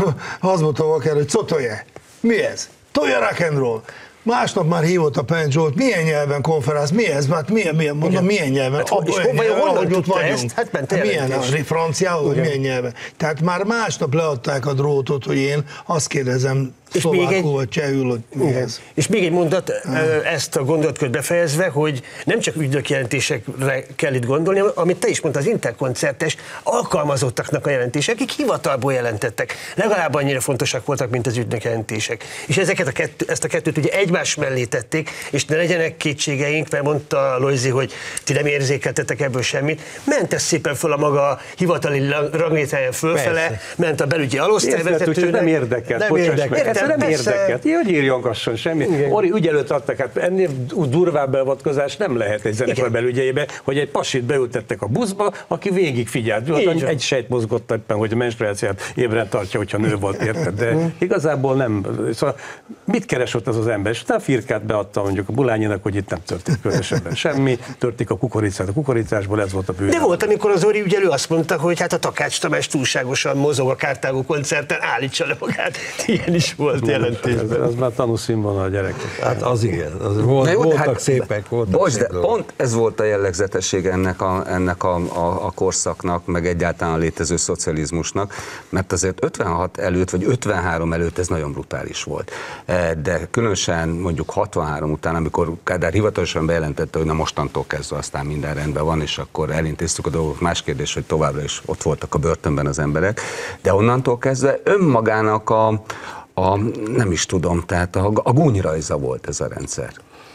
azt mondta Walker, hogy Cotolje, mi ez? Tolja rock and roll. Másnap már hívott a Penn Zsolt, milyen nyelven konferálsz, mi ez? Hát milyen, milyen, mondom, milyen nyelven? Hát, és honnan tudta ezt? Hát ment hát milyen, a franciául, vagy milyen nyelven? Tehát már másnap leadták a drótot, hogy én azt kérdezem, szlovákul vagy csehül, hogy mi ez. És még egy mondat, ezt a gondolatkört befejezve, hogy nem csak ügynökjelentésekre kell itt gondolni, amit te is mondtad, az interkoncertes alkalmazottaknak a jelentések, akik hivatalból jelentettek. Legalább annyira fontosak voltak, mint az ügynökjelentések. És ezeket a kettő, ezt a kettőt ugye egymás mellé tették, és ne legyenek kétségeink, mert mondta Lojzi, hogy ti nem érzékeltetek ebből semmit. Ment ez szépen föl a maga hivatali ranglétráján fölfele, persze. Ment a belügyi alosztályvezetőnek. Nem érdekelt, nem érdekelt. Nem érdekelt. Hogy írjongasson semmi. Igen. Ori ügyelőt adtak, hát ennél durvább beavatkozás nem lehet egy zenekar belügyeibe, hogy egy pasit beültettek a buszba, aki végig figyelt. Egy, egy sejt mozgott éppen, hogy a menstruációt ébren tartja, hogyha nő volt, érted? De igazából nem. Szóval mit keres ott az az ember? És utána firkát beadta mondjuk a Bulányinak, hogy itt nem történt különösebben semmi, történik a kukoricát a kukoricásból, ez volt a bűn. De volt, amikor az Ori ügyelő azt mondta, hogy hát a Takács Tamás túlságosan mozog a Kártágó koncerten, állítsa le magát. Ilyen is volt. Ez, ez már tanúszínvonal a gyerekek. Hát az igen, az volt, jó, voltak hát, szépek, voltak bocs, szép de pont ez volt a jellegzetesség ennek, a, ennek a, a, a korszaknak, meg egyáltalán a létező szocializmusnak, mert azért ötvenhat előtt, vagy ötvenhárom előtt ez nagyon brutális volt. De különösen mondjuk hatvanhárom után, amikor Kádár hivatalosan bejelentette, hogy na mostantól kezdve aztán minden rendben van, és akkor elintéztük a dolgot. Más kérdés, hogy továbbra is ott voltak a börtönben az emberek, de onnantól kezdve önmagának a A, nem is tudom, tehát a, a gúnyrajza volt ez a rendszer.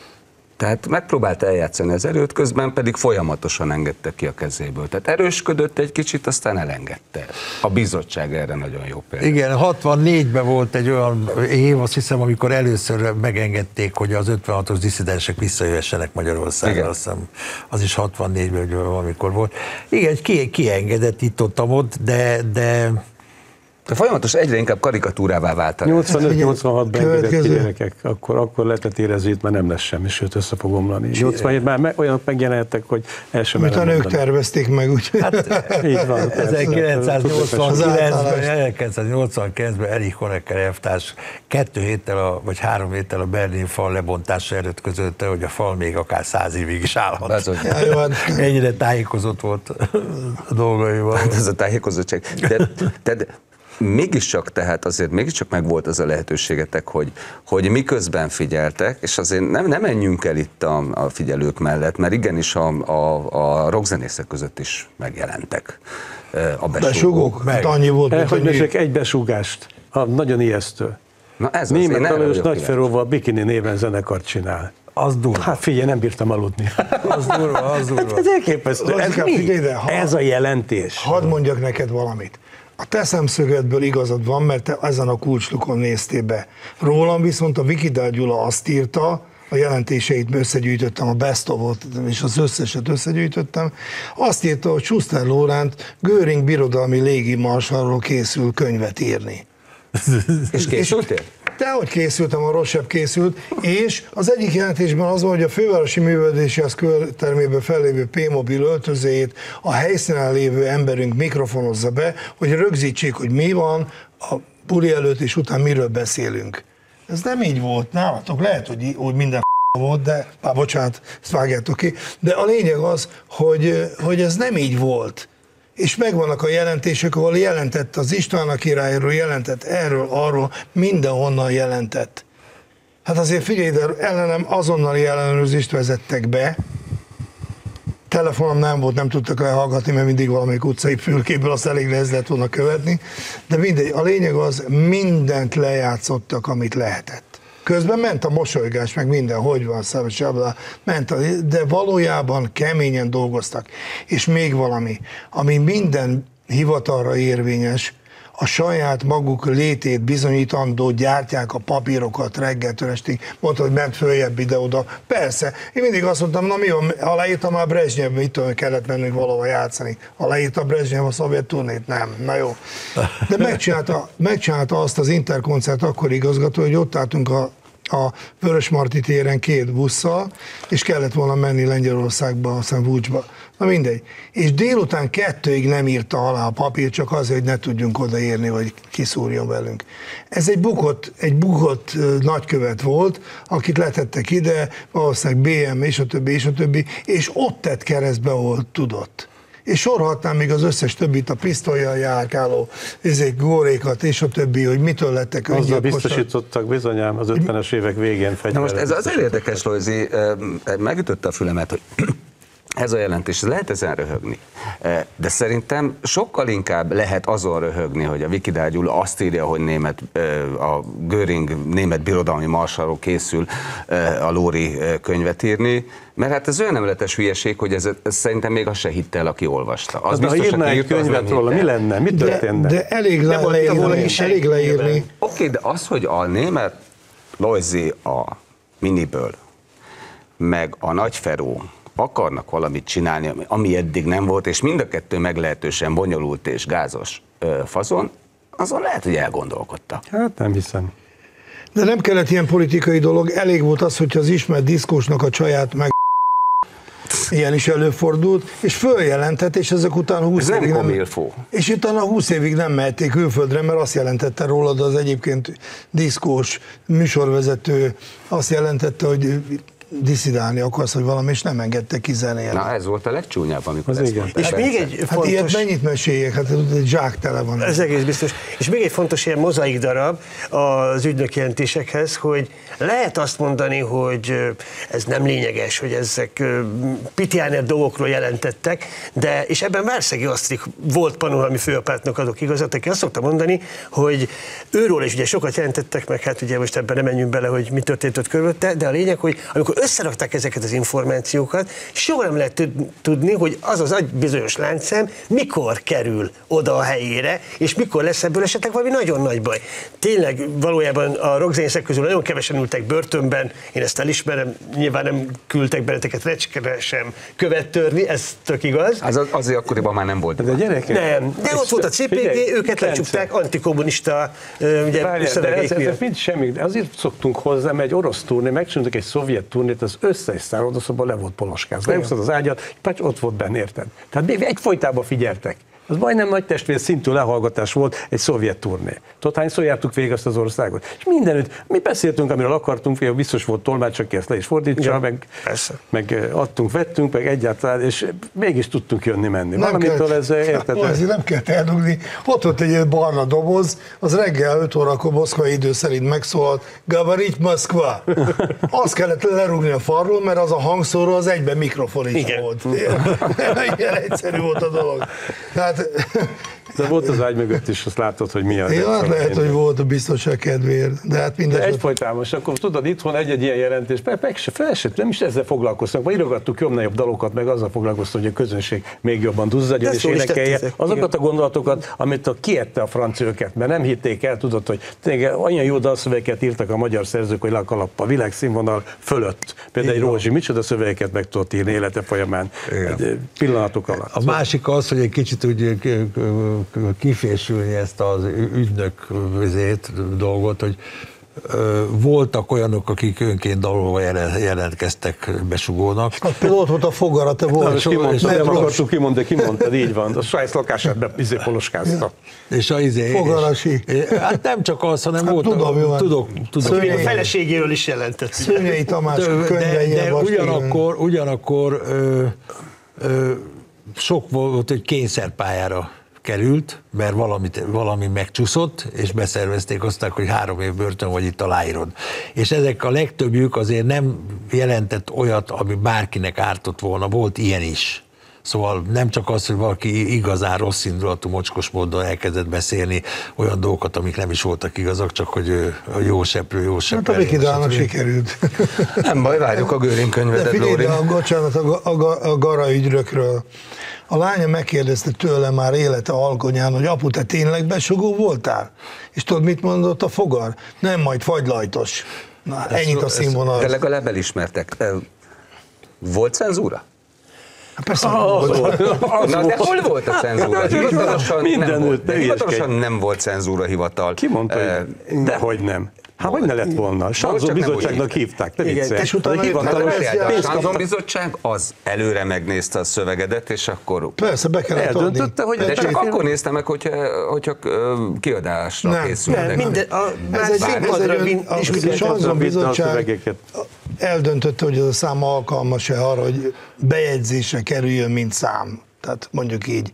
Tehát megpróbált eljátszani az erőt, közben pedig folyamatosan engedte ki a kezéből. Tehát erősködött egy kicsit, aztán elengedte. A bizottság erre nagyon jó példa. Igen, hatvannégyben volt egy olyan év, azt hiszem, amikor először megengedték, hogy az ötvenhatos disszidensek visszajöhessenek Magyarországra. Azt hiszem, az is hatvannégyben valamikor volt. Igen, ki, kiengedett itt-ott, ott, de... de De folyamatos egyre inkább karikatúrává vált. nyolcvanöt nyolcvanhatban engedett ki gyerekek, akkor, akkor lehetett érezni, itt már nem lesz semmi, sőt össze fog omlani. nyolcvanhét már me, olyanok megjelenhettek, hogy el sem mert a nők mondani. Tervezték meg, úgyhogy... Hát, így van. ezerkilencszáznyolcvankilencben Erich Honecker elvtárs kettő héttel, a, vagy három héttel a Berlin fal lebontása előtt közölte, hogy a fal még akár száz évig is állhat. Ennyire tájékozott volt a dolgaival. Hát ez a tájékozottság. De, de, mégiscsak tehát azért mégiscsak megvolt az a lehetőségetek, hogy, hogy miközben figyeltek, és azért nem, nem menjünk el itt a, a figyelők mellett, mert igenis a, a, a rockzenészek között is megjelentek a besúgók. Besúgók? Meg. Annyi volt, El, hogy mesek egy besúgást, ha, nagyon ijesztő. Na ez Német Alajos Nagyferóval Bikini néven zenekart csinál. Az durva. Hát figyelj, nem bírtam aludni. Az durva, az durva. Hát ez elképesztő. Ez, figyelj, de, ha, ez a jelentés. Hadd mondjak neked valamit. A te szemszögedből igazad van, mert te ezen a kulcslukon néztél be. Rólam viszont a Vikidár Gyula azt írta, a jelentéseit összegyűjtöttem, a best of-ot, és az összeset összegyűjtöttem, azt írta, hogy Schuster Lóránt Göring birodalmi légimarsalról készül könyvet írni. És készültél? Dehogy készültem, a rosszabb készült, és az egyik jelentésben az van, hogy a fővárosi művelődési az körtermében fellévő P-mobil öltözéjét a helyszínen lévő emberünk mikrofonozza be, hogy rögzítsék, hogy mi van a buli előtt és után miről beszélünk. Ez nem így volt nálatok, lehet, hogy, hogy minden volt, de, bár bocsánat, ezt vágjátok ki, de a lényeg az, hogy, hogy ez nem így volt. És megvannak a jelentések, ahol jelentett az István királyról, jelentett erről, arról, mindenhonnan jelentett. Hát azért figyelj, de ellenem azonnali ellenőrzést vezettek be. Telefonom nem volt, nem tudtak lehallgatni, mert mindig valamelyik utcai fülkéből azt elég nehéz lehet volna követni. De mindegy, a lényeg az, mindent lejátszottak, amit lehetett. Közben ment a mosolygás, meg minden, hogy van, szabadság, ment, a, de valójában keményen dolgoztak. És még valami, ami minden hivatalra érvényes, a saját maguk létét bizonyítandó gyártják a papírokat reggeltől estig. Mondta, hogy ment följebb ide-oda. Persze. Én mindig azt mondtam, na mi van, ha leírtam már Brezsnyev, mit tudom, kellett mennünk valahol játszani. Ha leírta Brezsnyev a szovjet turnét, nem. Na jó. De megcsinálta, megcsinálta azt az Interkoncert akkor igazgató, hogy ott álltunk a a Vörösmarty téren két busszal, és kellett volna menni Lengyelországba, aztán Vucsba. Na mindegy. És délután kettőig nem írta alá a papír, csak azért, hogy ne tudjunk odaérni, vagy kiszúrjon velünk. Ez egy bukott, egy bukott nagykövet volt, akit letettek ide, valószínűleg bé em, és a többi, és a többi, és ott tett keresztbe, ahol tudott. És sorolhatnám még az összes többit, a pisztollyal járkáló ezek górékat, és a többi, hogy mitől lettek öngyilkosok. Azzal biztosítottak bizonyám az ötvenes évek végén fegyverrel. Na most ez azért érdekes, Lojzi, megütötte a fülemet, hogy ez a jelentés, lehet ezen röhögni, de szerintem sokkal inkább lehet azon röhögni, hogy a Vikidár Gyula azt írja, hogy német, a Göring német birodalmi marsalról készül a Lóri könyvet írni, mert hát ez olyan emeletes hülyeség, hogy ez, ez szerintem még azt se hitte el, aki olvasta. Az de biztos, ha írná egy könyvet róla, mi lenne? Mi történne? De, de elég le, leírni, elég leírni. Oké, de az, hogy a német Lojzi a miniből, meg a Nagyferó akarnak valamit csinálni, ami eddig nem volt, és mind a kettő meglehetősen bonyolult és gázos ö, fazon, azon lehet, hogy elgondolkodtak. Hát nem hiszem. De nem kellett ilyen politikai dolog, elég volt az, hogy az ismert diszkósnak a csaját meg ilyen is előfordult, és följelentett, és ezek után húsz évig nem, nem és utána húsz évig nem mehették külföldre, mert azt jelentette rólad az egyébként diszkós műsorvezető, azt jelentette, hogy diszidálni akarsz, hogy valami, és nem engedte kizenélni. Na, ez volt a legcsúnyább, amikor az ezt igen. mondta. És még egy hát fontos... ilyet mennyit meséljek? Hát egy zsák tele van. Ez egész biztos. És még egy fontos ilyen mozaik darab az ügynök jelentésekhez, hogy lehet azt mondani, hogy ez nem lényeges, hogy ezek pitiáner dolgokról jelentettek, de, és ebben Várszegi Asztrik volt Panorámi főapátnak adok igazat, aki azt szokta mondani, hogy őről is ugye sokat jelentettek, meg hát ugye most ebben nem menjünk bele, hogy mi történt ott körülötte, de a lényeg, hogy amikor összerakták ezeket az információkat, soha nem lehet tudni, hogy az az egy bizonyos láncszem mikor kerül oda a helyére, és mikor lesz ebből esetleg valami nagyon nagy baj. Tényleg valójában a rockzenészek közül nagyon kevesen ültek börtönben, én ezt elismerem, nyilván nem küldtek benneteket recskere sem követ törni, ez tök igaz. Az, azért akkoriban már nem volt. De gyerekek, nem, de ott volt a cé pé gé, figyelj, őket lecsukták, antikommunista ugye, szövegek miatt. Mind semmi, de azért szoktunk hozzá, mert egy orosz turné, megcsináltak egy szovjet turnét, az összes szállodaszobban le volt poloskázva. Leúsztad az ágyat, és ott volt benne, érted? Tehát még egyfolytában figyeltek. Az majdnem nagy testvér szintű lehallgatás volt egy szovjet turné. Tudod, hányszor jártuk végig azt az országot? És mindenütt, mi beszéltünk, amiről akartunk, hogy biztos volt tolmács, aki ezt le is fordítsa, ja, meg, meg adtunk, vettünk, meg egyáltalán, és mégis tudtunk jönni-menni. Valamitől ez, érted? Azért nem kellett eldugni. Ott volt egy barna doboz, az reggel öt órakor moszkvai idő szerint megszólalt, Gavarit Moszkva. Azt kellett lerúgni a falról, mert az a hangszóró az egyben mikrofon is igen. volt. Ilyen egyszerű volt a dolog. Tehát de volt az ágy mögött is, azt látod, hogy mi az. Ja, hát lehet, hogy volt a biztonság kedvéért, de hát minden. Egyfolytában, és akkor tudod, itthon egy-egy ilyen jelentés, meg se felsett, nem is ezzel foglalkoztak, vagy írogattuk jobb-nagyobb dalokat, meg azzal foglalkoztunk, hogy a közönség még jobban duzzadjon és énekelje azokat a gondolatokat, amit a kiette a franciaöket, mert nem hitték el, tudod, hogy tényleg olyan jó dalszövegeket írtak a magyar szerzők, hogy le a kalappa, világszínvonal fölött. Például egy Rózsi, micsoda szövegeket meg tudott írni élete folyamán, egy pillanatok alatt. A másik az, hogy egy kicsit úgy kifésülni ezt az ügynök dolgot, hogy voltak olyanok, akik önként dalolva jelentkeztek besugónak. Hát például ott volt a Fogara, te volt. Nem akartuk kimondani, de kimondtad, így van. A saját lakását be izé poloskázta. És a izé... Fogarasi. Hát nem csak az, hanem hát volt... Tudom, jó. Tudok, tudom. A feleségéről is jelentett. Szőnyei Tamás könyvei. De, de ugyanakkor, ugyanakkor ö, ö, sok volt, hogy kényszerpályára került, mert valamit, valami megcsúszott, és beszervezték, aztán, hogy három év börtön vagy itt aláírod. És ezek a legtöbbjük azért nem jelentett olyat, ami bárkinek ártott volna, volt ilyen is. Szóval nem csak az, hogy valaki igazán rossz indulatú, mocskos módon elkezdett beszélni olyan dolgokat, amik nem is voltak igazak, csak hogy ő a jó seprő, jó seprő. Hát a Vikidának sikerült. Nem baj, várjuk a Göring könyvedet, De figyelj, Lóri. de a, bocsánat, a, a, a Gara ügyrökről. A lánya megkérdezte tőle már élete alkonyán, hogy apu, te tényleg besugó voltál? És tudod, mit mondott a fogar? Nem, majd fagylajtos. Na, ennyit a színvonal. De legalább elismertek. Volt cenzúra? Hát persze, Az volt. volt. Na de hol volt a cenzúra? Hivatalosan nem Mindenütt, volt, ne de hivatalosan hülyeskedj. nem volt cenzúra hivatal. Ki mondta, Eh, hogy dehogy nem? Hát hogy ne lett volna? Sanzó csak nem bizottságnak úgy hívták, te Igen, viccelj. és utána Az egy jött- hivatalos Hát, De a pénzt Sanzon bizottság az előre megnézte a szövegedet, és akkor Persze, be kellett adni. eldöntötte, hogy de csak Egy- akkor nézte meg, hogyha, hogyha ö, kiadásra Nem, készülnek. Nem, minden, a, Ez egy, ez egy ön, és és ugye a Sanzon bizottság szövegeket. eldöntötte, hogy ez a szám alkalmas-e arra, hogy bejegyzésre kerüljön, mint szám. Tehát mondjuk így.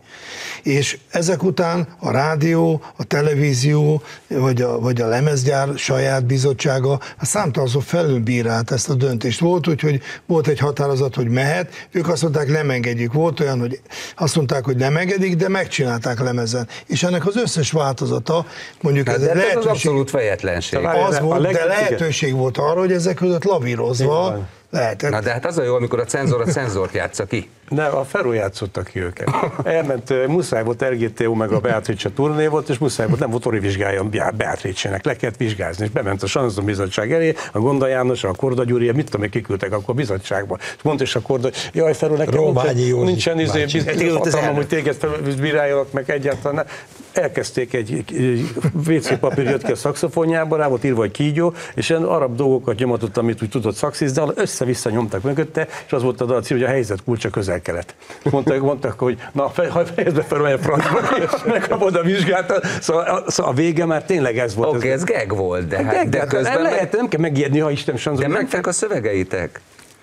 És ezek után a rádió, a televízió, vagy a, vagy a lemezgyár saját bizottsága a számtalanszor felülbírált ezt a döntést. Volt úgy, hogy volt egy határozat, hogy mehet, ők azt mondták, nem engedjük. Volt olyan, hogy azt mondták, hogy nem engedik, de megcsinálták lemezen. És ennek az összes változata, mondjuk Hát ez de egy ez az lehetőség, abszolút fejetlenség. Te várj, az a volt, leg- de igen. lehetőség volt arra, hogy ezek között lavírozva Igen. lehetett. Na de hát az a jó, amikor a cenzor a cenzort játsza ki. De a Feró játszotta ki őket. Elment, muszáj volt er gé té o meg a Beatrice turné volt, és muszáj volt, nem volt orri vizsgálja Beatrice-nek, le kellett vizsgázni, és bement a Sanzon bizottság elé, a Gonda János, a Korda Gyuri, mit tudom, kiküldtek akkor a bizottságba. És mondta is a Korda, jaj Feró, nekem Rományi József nincsen izé, bácsi. biz- hatalmam, hogy téged felbíráljalak meg egyáltalán. ne. Elkezdték egy vé cé papír jött ki a szaxofonjába, rá volt írva, hogy kígyó, és ilyen arab dolgokat nyomatott, amit úgy tudott szaxizni, de össze-vissza nyomtak mögötte, és az volt a dal cím, hogy a helyzet kulcsa közel-kelet. Mondták, mondták, hogy na, ha fejezd be fel olyan francba, megkapod a vizsgát, szóval a, szóval a vége már tényleg ez volt. Oké, okay, ez gag volt, de, hát, Gag, de de közben lehet, meg, nem kell megijedni, ha Isten Sanzon. de mentek a szövegeitek.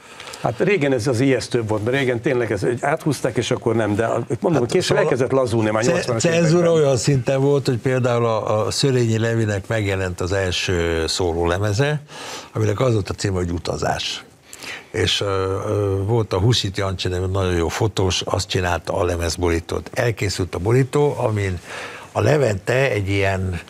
Hát régen ez az ijesztőbb volt, mert régen tényleg ez, áthúzták, és akkor nem, de mondom, hát, később szóval elkezdett lazulni már nyolcvanas Cenzúra években. olyan szinten volt, hogy például a, a Szörényi Levinek megjelent az első szórólemeze, aminek az volt a címe, hogy Utazás. És uh, uh, volt a Huszit Jancsi nevű nagyon jó fotós, azt csinálta a lemezborítót. Elkészült a borító, amin a Levente egy ilyen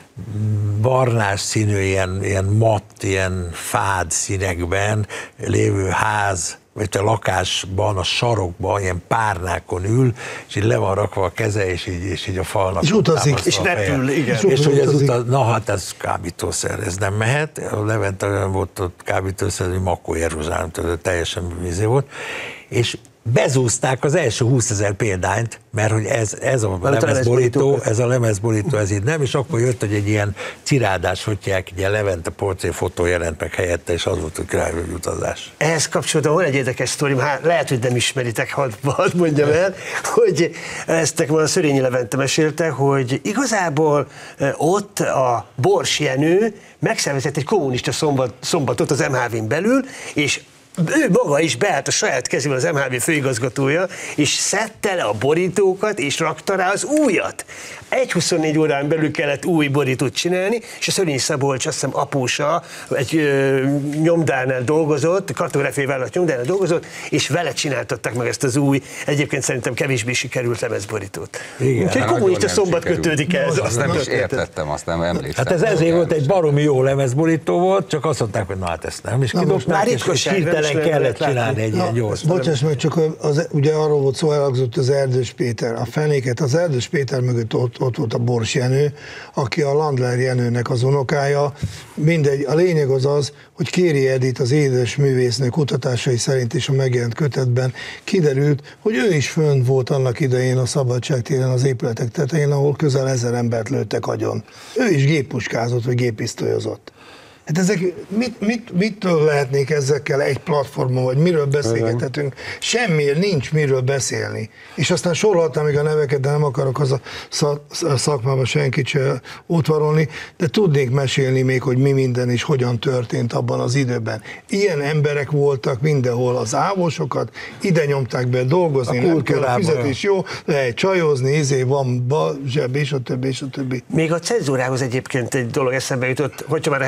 barnás színű, ilyen, ilyen matt, ilyen fád színekben lévő ház, vagy a lakásban, a sarokban, ilyen párnákon ül, és így le van rakva a keze, és így, és így a falnak. És utazik. támasztva És a feje. repül, igen. És, és hogy ez utazik. utaz, na hát ez kábítószer, ez nem mehet. A Levente olyan volt ott kábítószer, hogy Makó Jeruzsálem, tehát teljesen vízé volt. És bezúzták az első húszezer példányt, mert hogy ez, ez a Mert a lemezborító, lemezborítók. ez a lemezborító, ez így nem, és akkor jött, hogy egy ilyen cirádás, hogy egy ilyen Levente portréfotó jelent meg helyette, és az volt, hogy királyvő utazás. Ehhez kapcsolatban van egy érdekes sztori, hát lehet, hogy nem ismeritek, hadd, hadd mondjam el, hogy ezt nekem a Szörényi Levente mesélte, hogy igazából eh, ott a Bors Jenő megszervezett egy kommunista szombat, szombatot az em há vén belül, és ő maga is beállt a saját kezével, az em há vé főigazgatója, és szedte le a borítókat, és rakta rá az újat. Egy huszonnégy órán belül kellett új borítót csinálni, és a Szörényi Szabolcs, azt hiszem apósa, egy ö, nyomdánál dolgozott, kartográfiai vállalat nyomdánál dolgozott, és vele csináltatták meg ezt az új, egyébként szerintem kevésbé sikerült lemezborítót. Igen. Úgyhogy Nagyon kommunista nem szombat sikerült. kötődik ez. Azt nem is értettem, azt nem emlékszem. Hát ez ezért volt, egy baromi jó lemezborító volt, csak azt mondták, hogy na hát ezt nem, és már kidobták, és, és ritkaság, nem hirtelen is lehet kellett látni. csinálni egy ilyen gyors. Bocsáss meg, csak az, ugye arról volt szó, elhangzott az Erdős Péter, a fenéket, az Erdős Péter mögött ott, ott volt a Bors Jenő, aki a Landler Jenőnek az unokája. Mindegy, a lényeg az az, hogy Kéri Edith, az édes művésznő kutatásai szerint is a megjelent kötetben kiderült, hogy ő is fönn volt annak idején a Szabadságtéren az épületek tetején, ahol közel ezer embert lőttek agyon. Ő is géppuskázott, vagy géppisztolyozott. Hát ezek, mit, mit, mitől lehetnék ezekkel egy platformon, vagy miről beszélgethetünk? Semmiért nincs miről beszélni. És aztán soroltam még a neveket, de nem akarok az a szakmában senkit se útvarolni, de tudnék mesélni még, hogy mi minden és hogyan történt abban az időben. Ilyen emberek voltak mindenhol, az ávosokat, ide nyomták be dolgozni, A nem kell, a kultúrában. fizetés jó, lehet csajozni, izé van, ba, zseb, és a többi, és a többi. Még a cenzúrához egyébként egy dolog eszembe jutott, hogyha már a hetvenes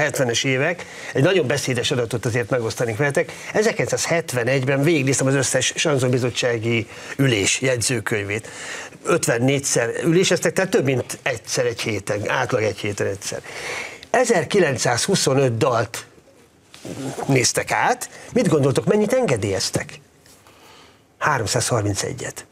évek, egy nagyon beszédes adatot azért megosztanék veletek. ezerkilencszázhetvenegyben végignéztem az összes sanzonbizottsági ülés jegyzőkönyvét. ötvennégyszer üléseztek, tehát több mint egyszer egy héten, átlag egy héten egyszer. ezerkilencszázhuszonöt dalt néztek át. Mit gondoltok, mennyit engedélyeztek? háromszázharmincegyet.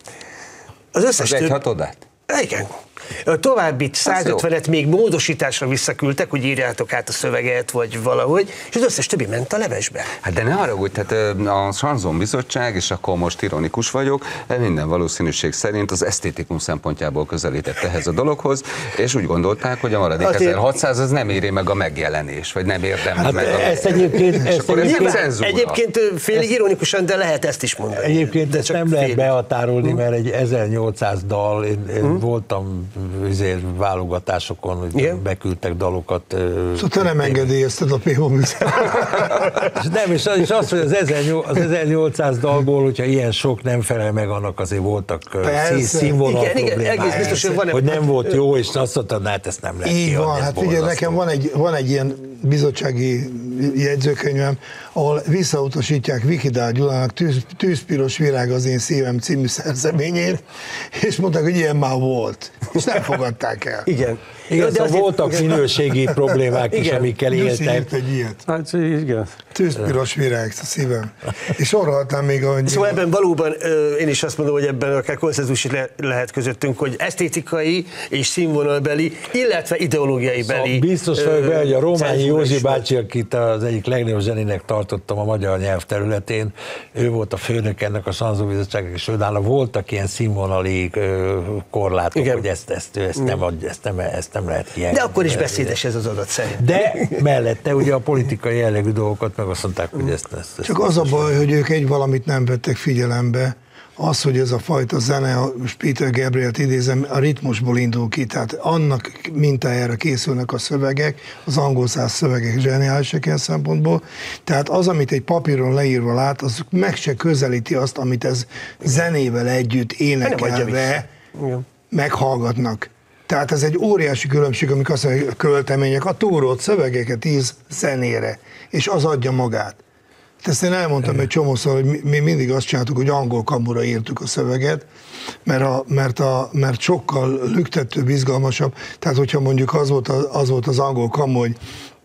Az összes Az több... egy hatodát? Igen. A további százötvenet még módosításra visszaküldtek, hogy írjátok át a szöveget, vagy valahogy, és az összes többi ment a levesbe. Hát de ne haragudj, tehát a Sanzon Bizottság, és akkor most ironikus vagyok, minden valószínűség szerint az esztétikum szempontjából közelített ehhez a dologhoz, és úgy gondolták, hogy a maradék Azért... ezerhatszáz az nem éri meg a megjelenés, vagy nem érdemel hát meg a... Ezt egyébként, ezt egyébként, egyébként félig ironikusan, de lehet ezt is mondani. Egyébként de ezt nem félig. lehet behatárolni, hmm. mert egy ezernyolcszáz dal, én, én hmm. voltam azért válogatásokon, hogy igen? beküldtek dalokat. Szóval te nem engedélyezted a pé há Nem, és az, és az, hogy az, az ezernyolcszáz dalból, hogyha ilyen sok nem felel meg, annak azért voltak színvonal igen, igen, egész biztos, hogy, van hogy nem volt jó, és azt mondtad, hát ezt nem lehet így kiadni. Van, hát ugye nekem van egy, van egy ilyen bizottsági jegyzőkönyvem, ahol visszautasítják Vikidál Gyulának tűz, Tűzpiros virág az én szívem című szerzeményét, és mondták, hogy ilyen már volt, és nem fogadták el. Igen. Igen, de voltak minőségi problémák is, amikkel éltek. egy ilyet. Hát, igen. Tűzpiros virág a szívem. És sorolhatnám még, ahogy... Szóval ebben valóban én is azt mondom, hogy ebben akár konszenzus le, lehet közöttünk, hogy esztétikai és színvonalbeli, illetve ideológiai beli... Szóval biztos vagyok be, hogy a Rományi Józsi bácsi, akit az egyik legnagyobb zseninek tartottam a magyar nyelv területén, ő volt a főnök ennek a Sanzon Bizottságnak, és őnála voltak ilyen színvonali korlátok, igen. hogy ezt, ezt, ezt, nem, ezt, nem, ezt nem lehet kiengedni. De akkor is beszédes ez az adat szerint. De mellette ugye a politikai jellegű dolgokat meg azt mondták, hogy ezt... ezt, ezt Csak az a baj, hogy ők egy valamit nem vettek figyelembe, az, hogy ez a fajta zene, most Peter Gabrielt idézem, a ritmusból indul ki, tehát annak mintájára készülnek a szövegek, az angol száz szövegek zseniálisak ilyen szempontból, tehát az, amit egy papíron leírva lát, az meg se közelíti azt, amit ez zenével együtt énekelve meghallgatnak. Tehát ez egy óriási különbség, amik azt mondják, a költemények, a túrót szövegeket íz zenére, és az adja magát. Ezt én elmondtam egy csomószor, hogy mi mindig azt csináltuk, hogy angol kamura írtuk a szöveget, mert, a, mert, a, mert sokkal lüktetőbb, izgalmasabb. Tehát, hogyha mondjuk az volt az, az, volt az angol kamu, hogy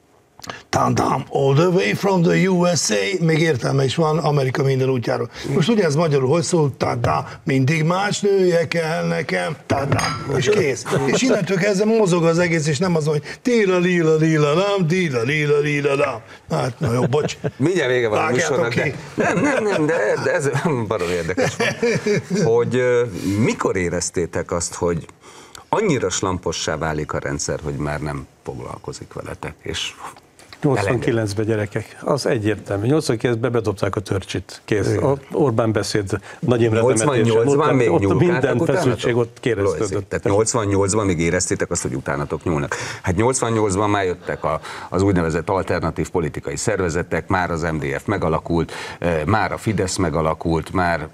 Tandam, all the way from the u es á, még értelme is van Amerika minden útjáról. Most ugye ez magyarul, hogy szól, tadam, mindig más nője kell nekem, tadam, és kész. És innentől kezdve mozog az egész, és nem az, hogy tila lila lila lam, tila lila lila lam. Hát, na jó, bocs. Mindjárt vége van a műsornak, de nem, nem, nem, de, de ez baromi érdekes van. Hogy mikor éreztétek azt, hogy annyira slampossá válik a rendszer, hogy már nem foglalkozik veletek, és nyolcvankilencben gyerekek, az egyértelmű. nyolcvankilencben bedobták a törcsit, kész. A Orbán beszéd Nagy Imre nyolcvannyolcban még ott minden feszültség ott kéreződött. Tehát nyolcvannyolcban még éreztétek azt, hogy utánatok nyúlnak. Hát nyolcvannyolcban már jöttek a, az úgynevezett alternatív politikai szervezetek, már az em dé ef megalakult, már a Fidesz megalakult, már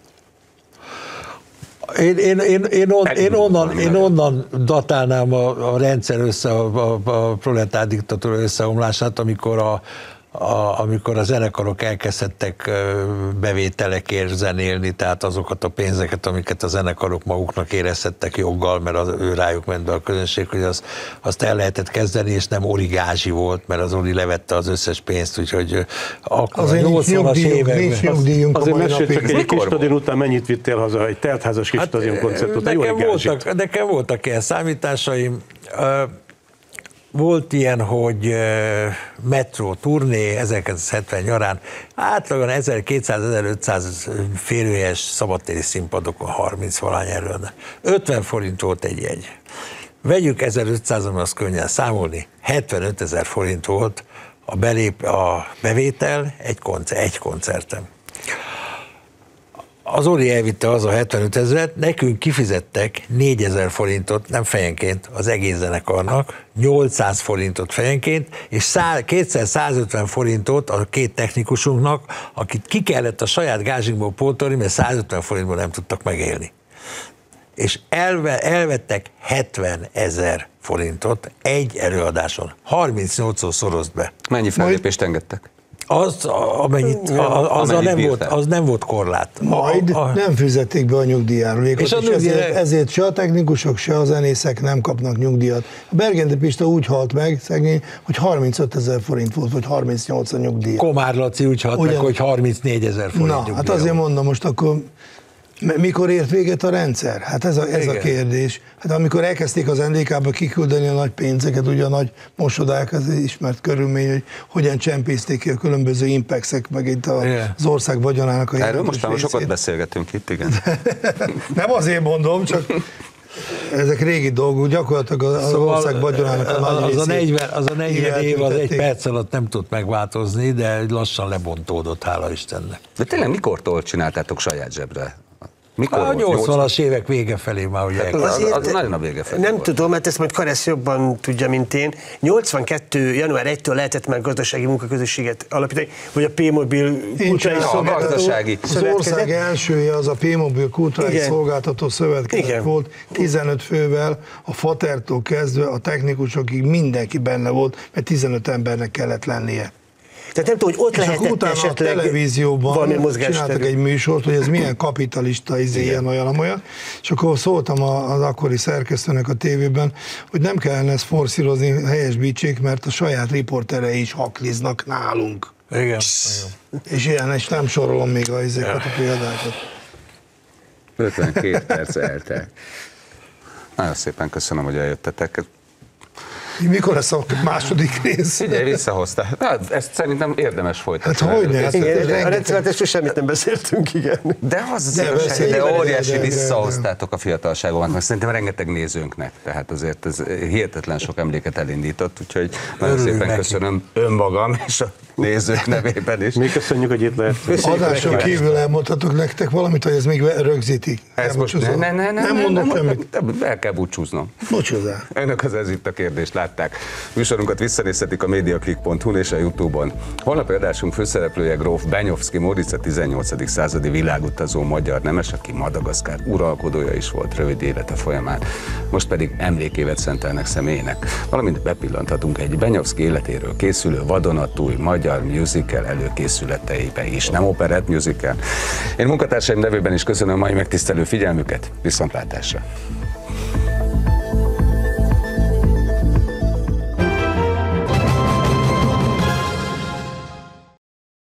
Én, én, én, én, on, én, onnan, én onnan datálnám a, a rendszer össze, a, a, a proletár diktatúra összeomlását, amikor a, a, amikor a zenekarok elkezdtek bevételekért zenélni, tehát azokat a pénzeket, amiket a zenekarok maguknak érezhettek joggal, mert az, ő rájuk ment be a közönség, hogy az, azt el lehetett kezdeni, és nem origázsi volt, mert az Oli levette az összes pénzt, úgyhogy akkor a nyolcvanas években... Azért mesélj csak egy kis stadion után mennyit vittél haza, egy teltházas kis stadion koncertot, egy nekem voltak, nekem voltak ilyen számításaim. Volt ilyen, hogy metró turné ezerkilencszázhetven nyarán, átlagosan ezerkétszáz-ezerötszáz férőjes szabadtéri színpadokon harminc valány erőn. ötven forint volt egy jegy. Vegyük ezerötszáz, ami azt könnyen számolni, hetvenöt ezer forint volt a, belép, a bevétel egy, koncert, egy koncerten. Az Oli elvitte az a hetvenöt ezeret, nekünk kifizettek négyezer forintot, nem fejenként, az egész zenekarnak, nyolcszáz forintot fejenként, és kétszáz-százötven forintot a két technikusunknak, akit ki kellett a saját gázsikból pótolni, mert százötven forintból nem tudtak megélni. és elve, elvettek hetven ezer forintot egy előadáson. harmincnyolcszor szorozt be. Mennyi fellépést engedtek? Az, amennyit, a, az, a nem volt, az nem volt korlát. Majd a, a, nem fizették be a nyugdíjárulékot, és, és, és ezért, ezért se a technikusok, se a zenészek nem kapnak nyugdíjat. A Bergente Pista úgy halt meg, szegény, hogy harmincöt ezer forint volt, vagy harmincnyolc a nyugdíj. Komár Laci úgy halt Ugyan... meg, hogy harmincnégy ezer forint Na, nyugdíja. hát azért mondom most akkor, mikor ért véget a rendszer? Hát ez a, ez a kérdés. Hát amikor elkezdték az en dé ká-ba kiküldeni a nagy pénzeket, ugye a nagy mosodák, az ismert körülmény, hogy hogyan csempészték ki a különböző impexek, meg itt a, az ország vagyonának a jelentős Erről most már részét. sokat beszélgetünk itt, igen. Nem azért mondom, csak ezek régi dolgok, gyakorlatilag az szóval ország vagyonának a nagy az, a részét negyven, az a negyven év az egy perc alatt nem tud megváltozni, de lassan lebontódott, hála Istennek. De tényleg mikortól csináltátok saját zsebre? Mikor A volt? nyolcvanas évek vége felé már ugye Hát az, az nagyon a vége felé Nem volt. tudom, mert ezt majd Karesz jobban tudja, mint én. nyolcvankettő január elsejétől lehetett már gazdasági munkaközösséget alapítani, vagy a P-Mobil Kulturális a gazdasági. Az ország elsője az a P-Mobil Kulturális Igen. Szolgáltató Szövetkezet Igen. volt, tizenöt fővel, a fatertól kezdve a technikusokig mindenki benne volt, mert tizenöt embernek kellett lennie. Tehát nem tudom, hogy ott És akkor lehetett utána a esetleg valami televízióban csináltak mozgásterű. egy műsort, hogy ez milyen kapitalista, izé, ilyen olyan, olyan, és akkor szóltam az akkori szerkesztőnek a tévében, hogy nem kellene ezt forszírozni, helyesbítsék, mert a saját riporterei is hakliznak nálunk. Igen. Igen. És ilyen, és nem sorolom még a izéket, a példákat. ötvenkét perc eltelt. Nagyon szépen köszönöm, hogy eljöttetek. Mikor lesz a második rész? Figyelj, visszahoztál. Hát, ezt szerintem érdemes folytatni. Hát hogyne, hát Igen, a rengeteg- rendszerváltásról semmit nem beszéltünk, igen. De az De de, beszélj, de de- óriási de- de- visszahoztátok a fiatalságomat, meg szerintem rengeteg nézőnknek, tehát azért ez hihetetlen sok emléket elindított, úgyhogy nagyon Örülünk szépen neki. köszönöm önmagam és a nézők nevében is. Mi köszönjük, hogy itt lehet. Adáson kívül elmondhatok nektek valamit, hogy ez még rögzítik. Ez Nem most ne, búcsúzom. ne, ne, ne, nem ne, mondok ne, semmit. ne, el kell búcsúznom. Búcsúzzál. Önök az Ez itt a kérdést látták. Műsorunkat visszanézhetik a mediaclick pont hu és a YouTube-on. Holnapi adásunk főszereplője gróf Benyovszky Móricz, a tizennyolcadik századi világutazó magyar nemes, aki Madagaszkár uralkodója is volt rövid élete folyamán. Most pedig emlékévet szentelnek személyének. Valamint bepillanthatunk egy Benyovszky életéről készülő vadonatúj magyar musical előkészületeibe is, nem operett musical. Én munkatársaim nevében is köszönöm a mai megtisztelő figyelmüket, viszontlátásra!